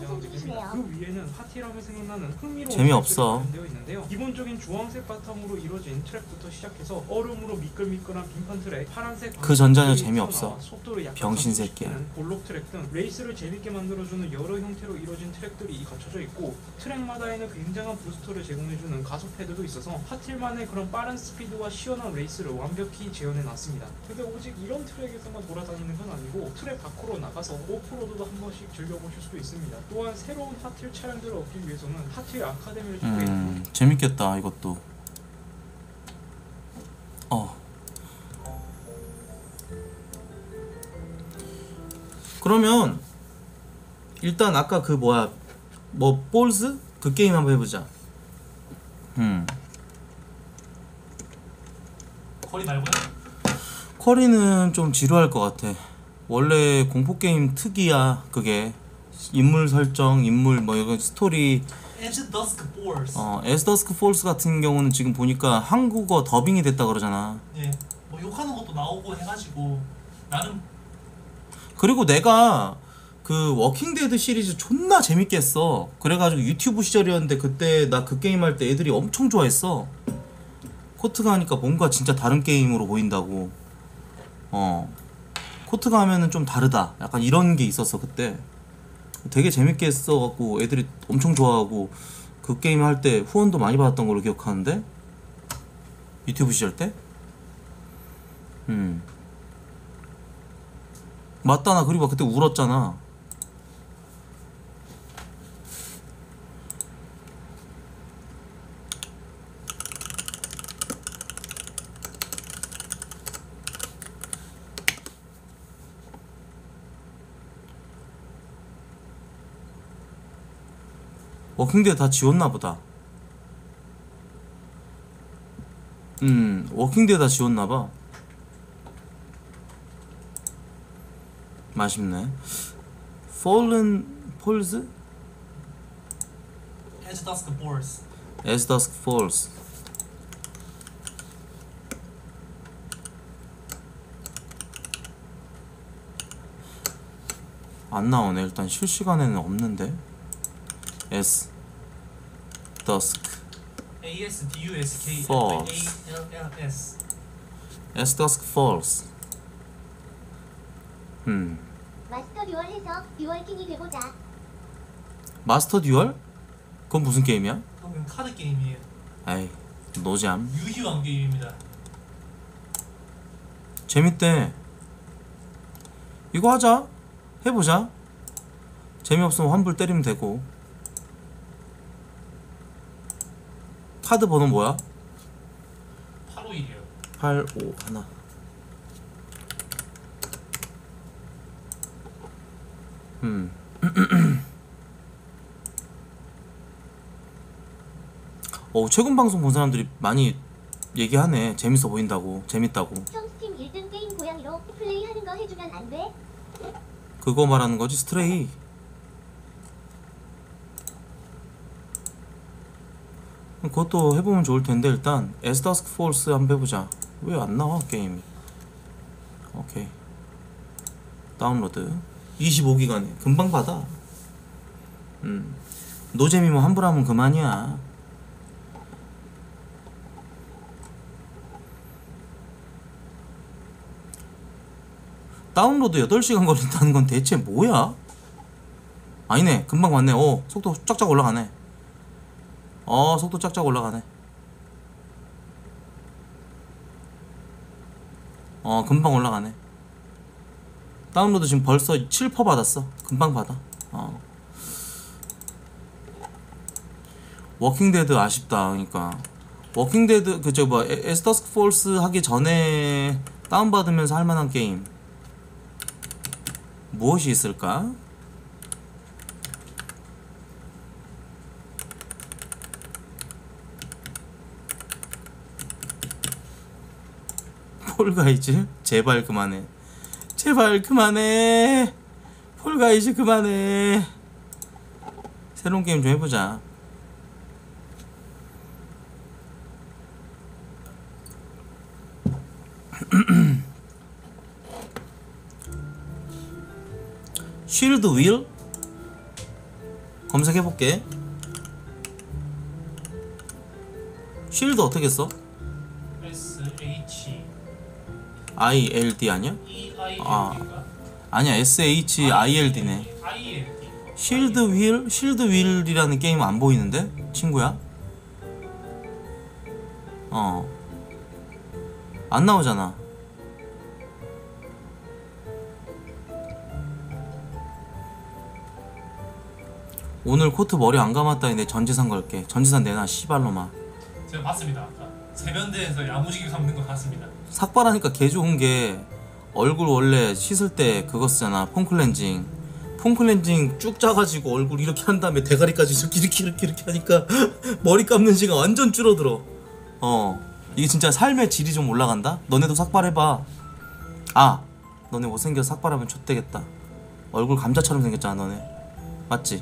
재미없어. 기본적인 주황색 바탕으로 이루어진 트랙부터 시작해서 얼음으로 미끌미끌한 빙판 트랙, 파란색 그 전자녀 재미없어. 속도를 약간 병신새끼야. 볼록 트랙 등 레이스를 재밌게 만들어주는 여러 형태로 이루어진 트랙들이 갖춰져 있고 트랙마다에는 굉장한 부스터를 제공해주는 가속 패드도 있어서 핫힐만의 그런 빠른 스피드와 시원한 레이스를 완벽히 재현해놨습니다. 근데 오직 이런 트랙에서만 돌아다니는 건 아니고 트랙 밖으로 나가서 오프로드도 한 번씩 즐겨보실 수도 있습니다. 또한 새로운 핫힐 차량들을 얻기 위해서는 핫힐 아카데미를 준비했고 재밌겠다 이것도. 그러면 일단 아까 볼즈? 그 게임 한번 해보자. 거리 말고요? 쿼리는 좀 지루할 것 같아. 원래 공포게임 특이야 그게. 인물 설정, 이거 스토리. As Dusk Falls. As Dusk Falls 같은 경우는 지금 보니까 한국어 더빙이 됐다 그러잖아. 예, 뭐 욕하는 것도 나오고 해가지고 나는. 그리고 내가 그 워킹데드 시리즈 존나 재밌게 했어. 그래가지고 유튜브 시절이었는데 그때 나 그 게임 할 때 애들이 엄청 좋아했어. 코트가 하니까 뭔가 진짜 다른 게임으로 보인다고. 코트가 하면은 좀 다르다. 약간 이런 게 있었어 그때. 되게 재밌게 했어갖고 애들이 엄청 좋아하고 그 게임 할 때 후원도 많이 받았던 걸로 기억하는데 유튜브 시절 때. 맞다. 나 그리고 그때 울었잖아. 워킹데드 다 지웠나 보다. 워킹데드 다 지웠나 봐. 맛있네. 폴즈? As Dusk Falls. As Dusk Falls. 안 나오네. 일단 실시간에는 없는데. As Dusk ASDUSK Falls. ALLS. As Dusk Falls. 마스터 듀얼 해서 듀얼킹이 돼보자. 마스터 듀얼? 그건 무슨 게임이야? 그건 카드 게임이에요. 에이, 노잼. 유희왕 게임입니다. 재밌대. 이거 하자. 해보자. 재미없으면 환불 때리면 되고. 카드 번호 뭐야? 851이요. 85 하나. 최근 방송 본 사람들이 많이 얘기하네. 재밌어 보인다고. 재밌다고. 형 스팀 1등 게임 고양이로 플레이하는 거 해주면 안 돼? 그거 말하는 거지, 스트레이. 그것도 해보면 좋을 텐데 일단 As Dusk Falls 한번 해보자. 왜 안 나와 게임이? 오케이. 다운로드. 25기가네. 금방 받아. 노잼이면 환불하면 그만이야. 다운로드 8시간 걸린다는 건 대체 뭐야? 아니네. 금방 왔네. 속도 쫙쫙 올라가네. 속도 쫙쫙 올라가네. 금방 올라가네. 다운로드 지금 벌써 7% 받았어. 금방 받아. 워킹데드 아쉽다. 그러니까 워킹데드 As Dusk Falls 하기 전에 다운받으면서 할만한 게임 무엇이 있을까? 폴가이즈? 제발 그만해. 제발 그만해. 폴가이즈 그만해. 새로운 게임 좀 해보자. 쉴드 윌? 검색해볼게. 쉴드 어떻게 써? ILD 아니야? 아니야. SHILD네. 쉴드 휠? 쉴드 윌이라는 게임 안 보이는데? 친구야? 안 나오잖아. 오늘 코트 머리 안 감았다니 내 전지산 걸게. 전지산 내놔 씨발로마. 제가 봤습니다. 아까 세면대에서 야무지게 감는 거 봤습니다. 삭발하니까 개 좋은 게 얼굴 원래 씻을 때 그거 쓰잖아. 폼클렌징. 폼클렌징 쭉 짜가지고 얼굴 이렇게 한 다음에 대가리까지 이렇게 하니까 머리 감는 시간 완전 줄어들어. 이게 진짜 삶의 질이 좀 올라간다? 너네도 삭발해봐. 너네 못생겨서 삭발하면 좆되겠다. 얼굴 감자처럼 생겼잖아 너네. 맞지?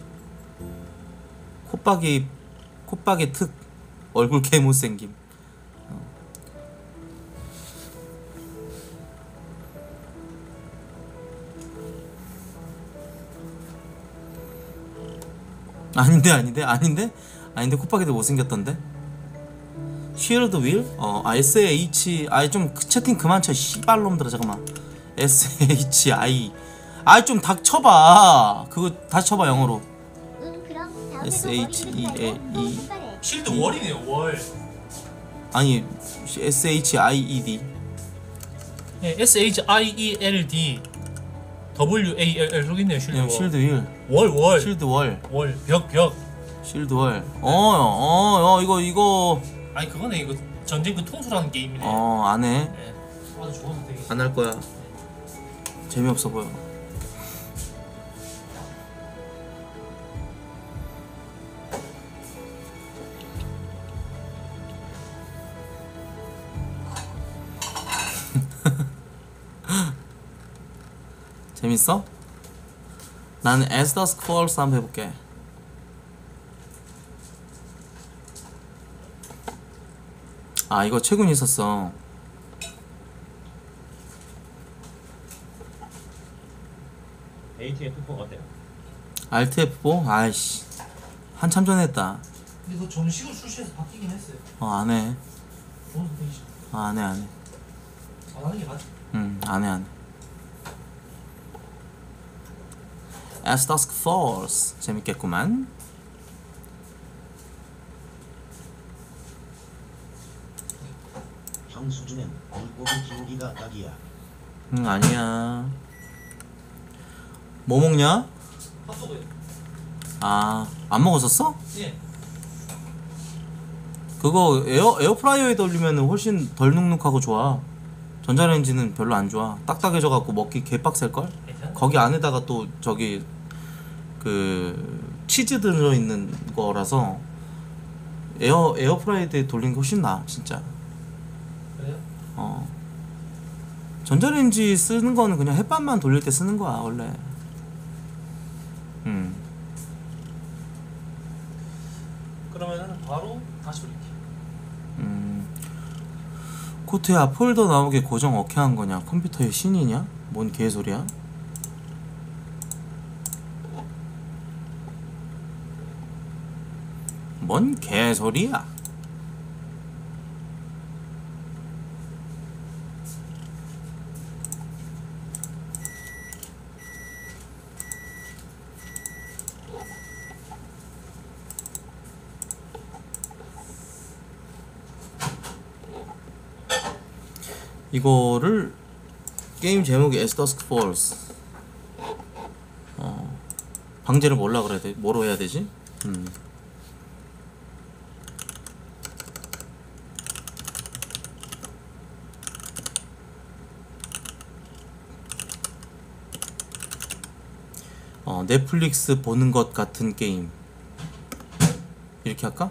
콧박이 특. 얼굴 개 못생김. 아닌데 콧박이도 못생겼던데. 쉴드 윌? SH 좀 채팅 그만 쳐 씨발놈들아. 잠깐만. SHI 좀 닥쳐봐. 그거 다시 쳐봐 영어로. 그럼 다음에도 SHELE. 쉴드 월이네요. 월. 아니 SHIED. 네, SHIELD WALL 여기 있네요. 쉴드 월. 쉴드 윌. 월. 쉴드 월. 월. 벽. 쉴드 월. 이거 아니 그거네. 이거 전쟁 그 통수라는 게임이네. 안 해. 네. 아주 좋아서 되게. 안 할 거야. 재미없어 보여. 재밌어? 나는 As Dusk Falls 한번 해볼게. 아 이거 최근에 있었어. ATF4 어때요? Alt F4? 아이씨 한참 전에 했다. 근데 그 정식으로 출시해서 바뀌긴 했어요. 안해. 좋은 선택이죠. 안해. 안 하는 게 맞지. 안해. As Dusk Falls 재밌겠구만. 형 수준엔 물고기 키우기가 딱이야. 아니야. 뭐 먹냐? 핫도그요. 아 안 먹었었어? 예. 그거 에어프라이어에 돌리면 훨씬 덜 눅눅하고 좋아. 전자레인지는 별로 안 좋아. 딱딱해져갖고 먹기 개빡셀걸? 괜찮아? 거기 안에다가 또 저기 그 치즈 들어있는 거라서 에어프라이어에 돌리는 게 훨씬 나아 진짜. 그래요? 전자레인지 쓰는 거는 그냥 햇반만 돌릴 때 쓰는 거야 원래. 그러면은 바로 다시 올릴게요. 코트야 폴더 나오게 고정 어떻게 한 거냐? 컴퓨터의 신이냐? 뭔 개소리야? 뭔 개소리야? 이거를 게임 제목이 As Dusk Falls. 방제를 뭐라 그래야 돼? 뭐로 해야 되지? 넷플릭스 보는 것 같은 게임 이렇게 할까?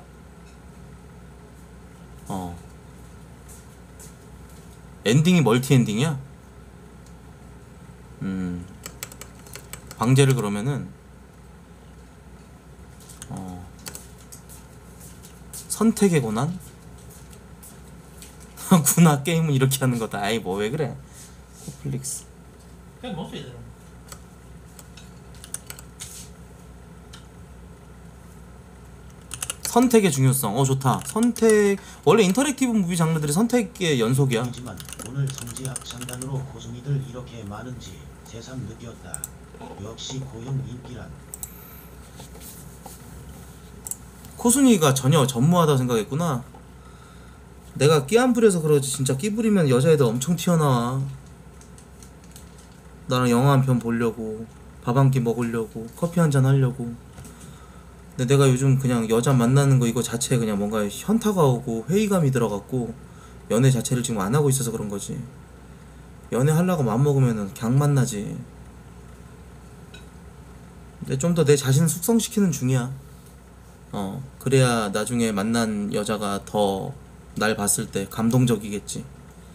엔딩이 멀티 엔딩이야? 방제를 그러면은 선택의 고난? 구나 게임은 이렇게 하는 거다. 아이 뭐 왜 그래? 넷플릭스 그냥 멈춰야 되나? 선택의 중요성. 좋다. 선택. 원래 인터랙티브 무비 장르들이 선택의 연속이야. 하지만 오늘 성지학 장단으로 고순이들 이렇게 많은지 새삼 느꼈다. 역시 고형 인기란. 코순이가 전혀 전무하다고 생각했구나. 내가 끼 안 부려서 그러지 진짜 끼 부리면 여자애들 엄청 튀어나와. 나랑 영화 한 편 보려고, 밥 한 끼 먹으려고, 커피 한 잔 하려고. 근데 내가 요즘 그냥 여자 만나는 거 이거 자체에 그냥 뭔가 현타가 오고 회의감이 들어갖고 연애 자체를 지금 안 하고 있어서 그런 거지. 연애 하려고 맘먹으면은 그냥 만나지. 근데 좀 더 내 자신을 숙성시키는 중이야. 그래야 나중에 만난 여자가 더 날 봤을 때 감동적이겠지.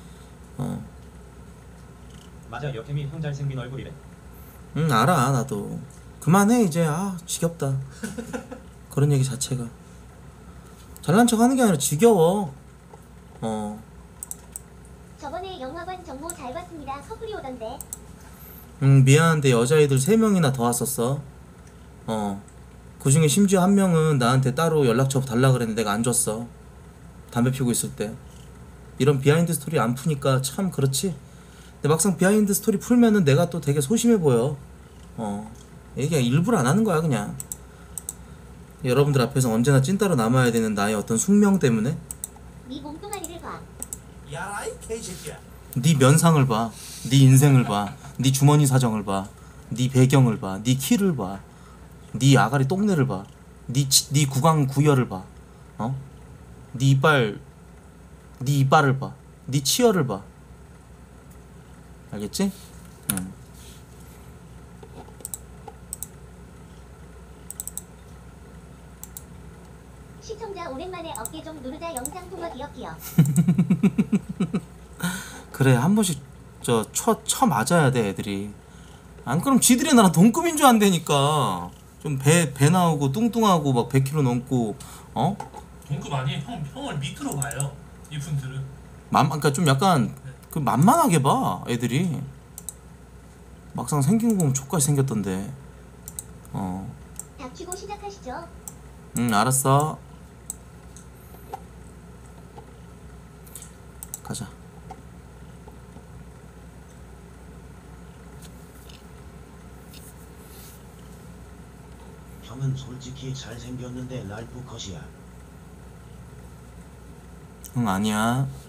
맞아, 여캠이 형 잘생긴 얼굴이래. 응 알아 나도. 그만해 이제. 지겹다. 그런 얘기 자체가. 잘난 척 하는 게 아니라 지겨워. 저번에 영화관 정보 잘 봤습니다. 커플이 오던데. 미안한데 여자애들 3명이나 더 왔었어. 그 중에 심지어 한 명은 나한테 따로 연락처 달라 그랬는데 내가 안 줬어. 담배 피우고 있을 때. 이런 비하인드 스토리 안 푸니까 참 그렇지. 근데 막상 비하인드 스토리 풀면은 내가 또 되게 소심해 보여. 이게 일부러 안 하는 거야 그냥. 여러분들 앞에서 언제나 찐따로 남아야 되는 나의 어떤 숙명 때문에. 네 몸뚱아리를 봐. 야라 이 개새끼야. 네 면상을 봐. 네 인생을 봐. 네 주머니 사정을 봐. 네 배경을 봐. 네 키를 봐. 네 아가리 똥내를 봐. 네 구강 구열을 봐. 네 이빨을 봐. 네 치열을 봐. 알겠지? 시청자 오랜만에 어깨 좀 누르자. 영상 통화 기억기요. 그래 한 번씩 쳐 맞아야 돼 애들이. 안 그럼 지들이 나랑 동급인 줄 안되니까. 좀 배 나오고 뚱뚱하고 막 100kg 넘고 어? 동급 아니에요. 형을 밑으로 봐요. 이분들은. 그러니까 좀 약간 그 만만하게 봐 애들이. 막상 생긴 거 보면 족같이 생겼던데. 닥치고 시작하시죠. 응 알았어. 가자. 형은 솔직히 잘생겼는데 랄프 컷이야. 응 아니야.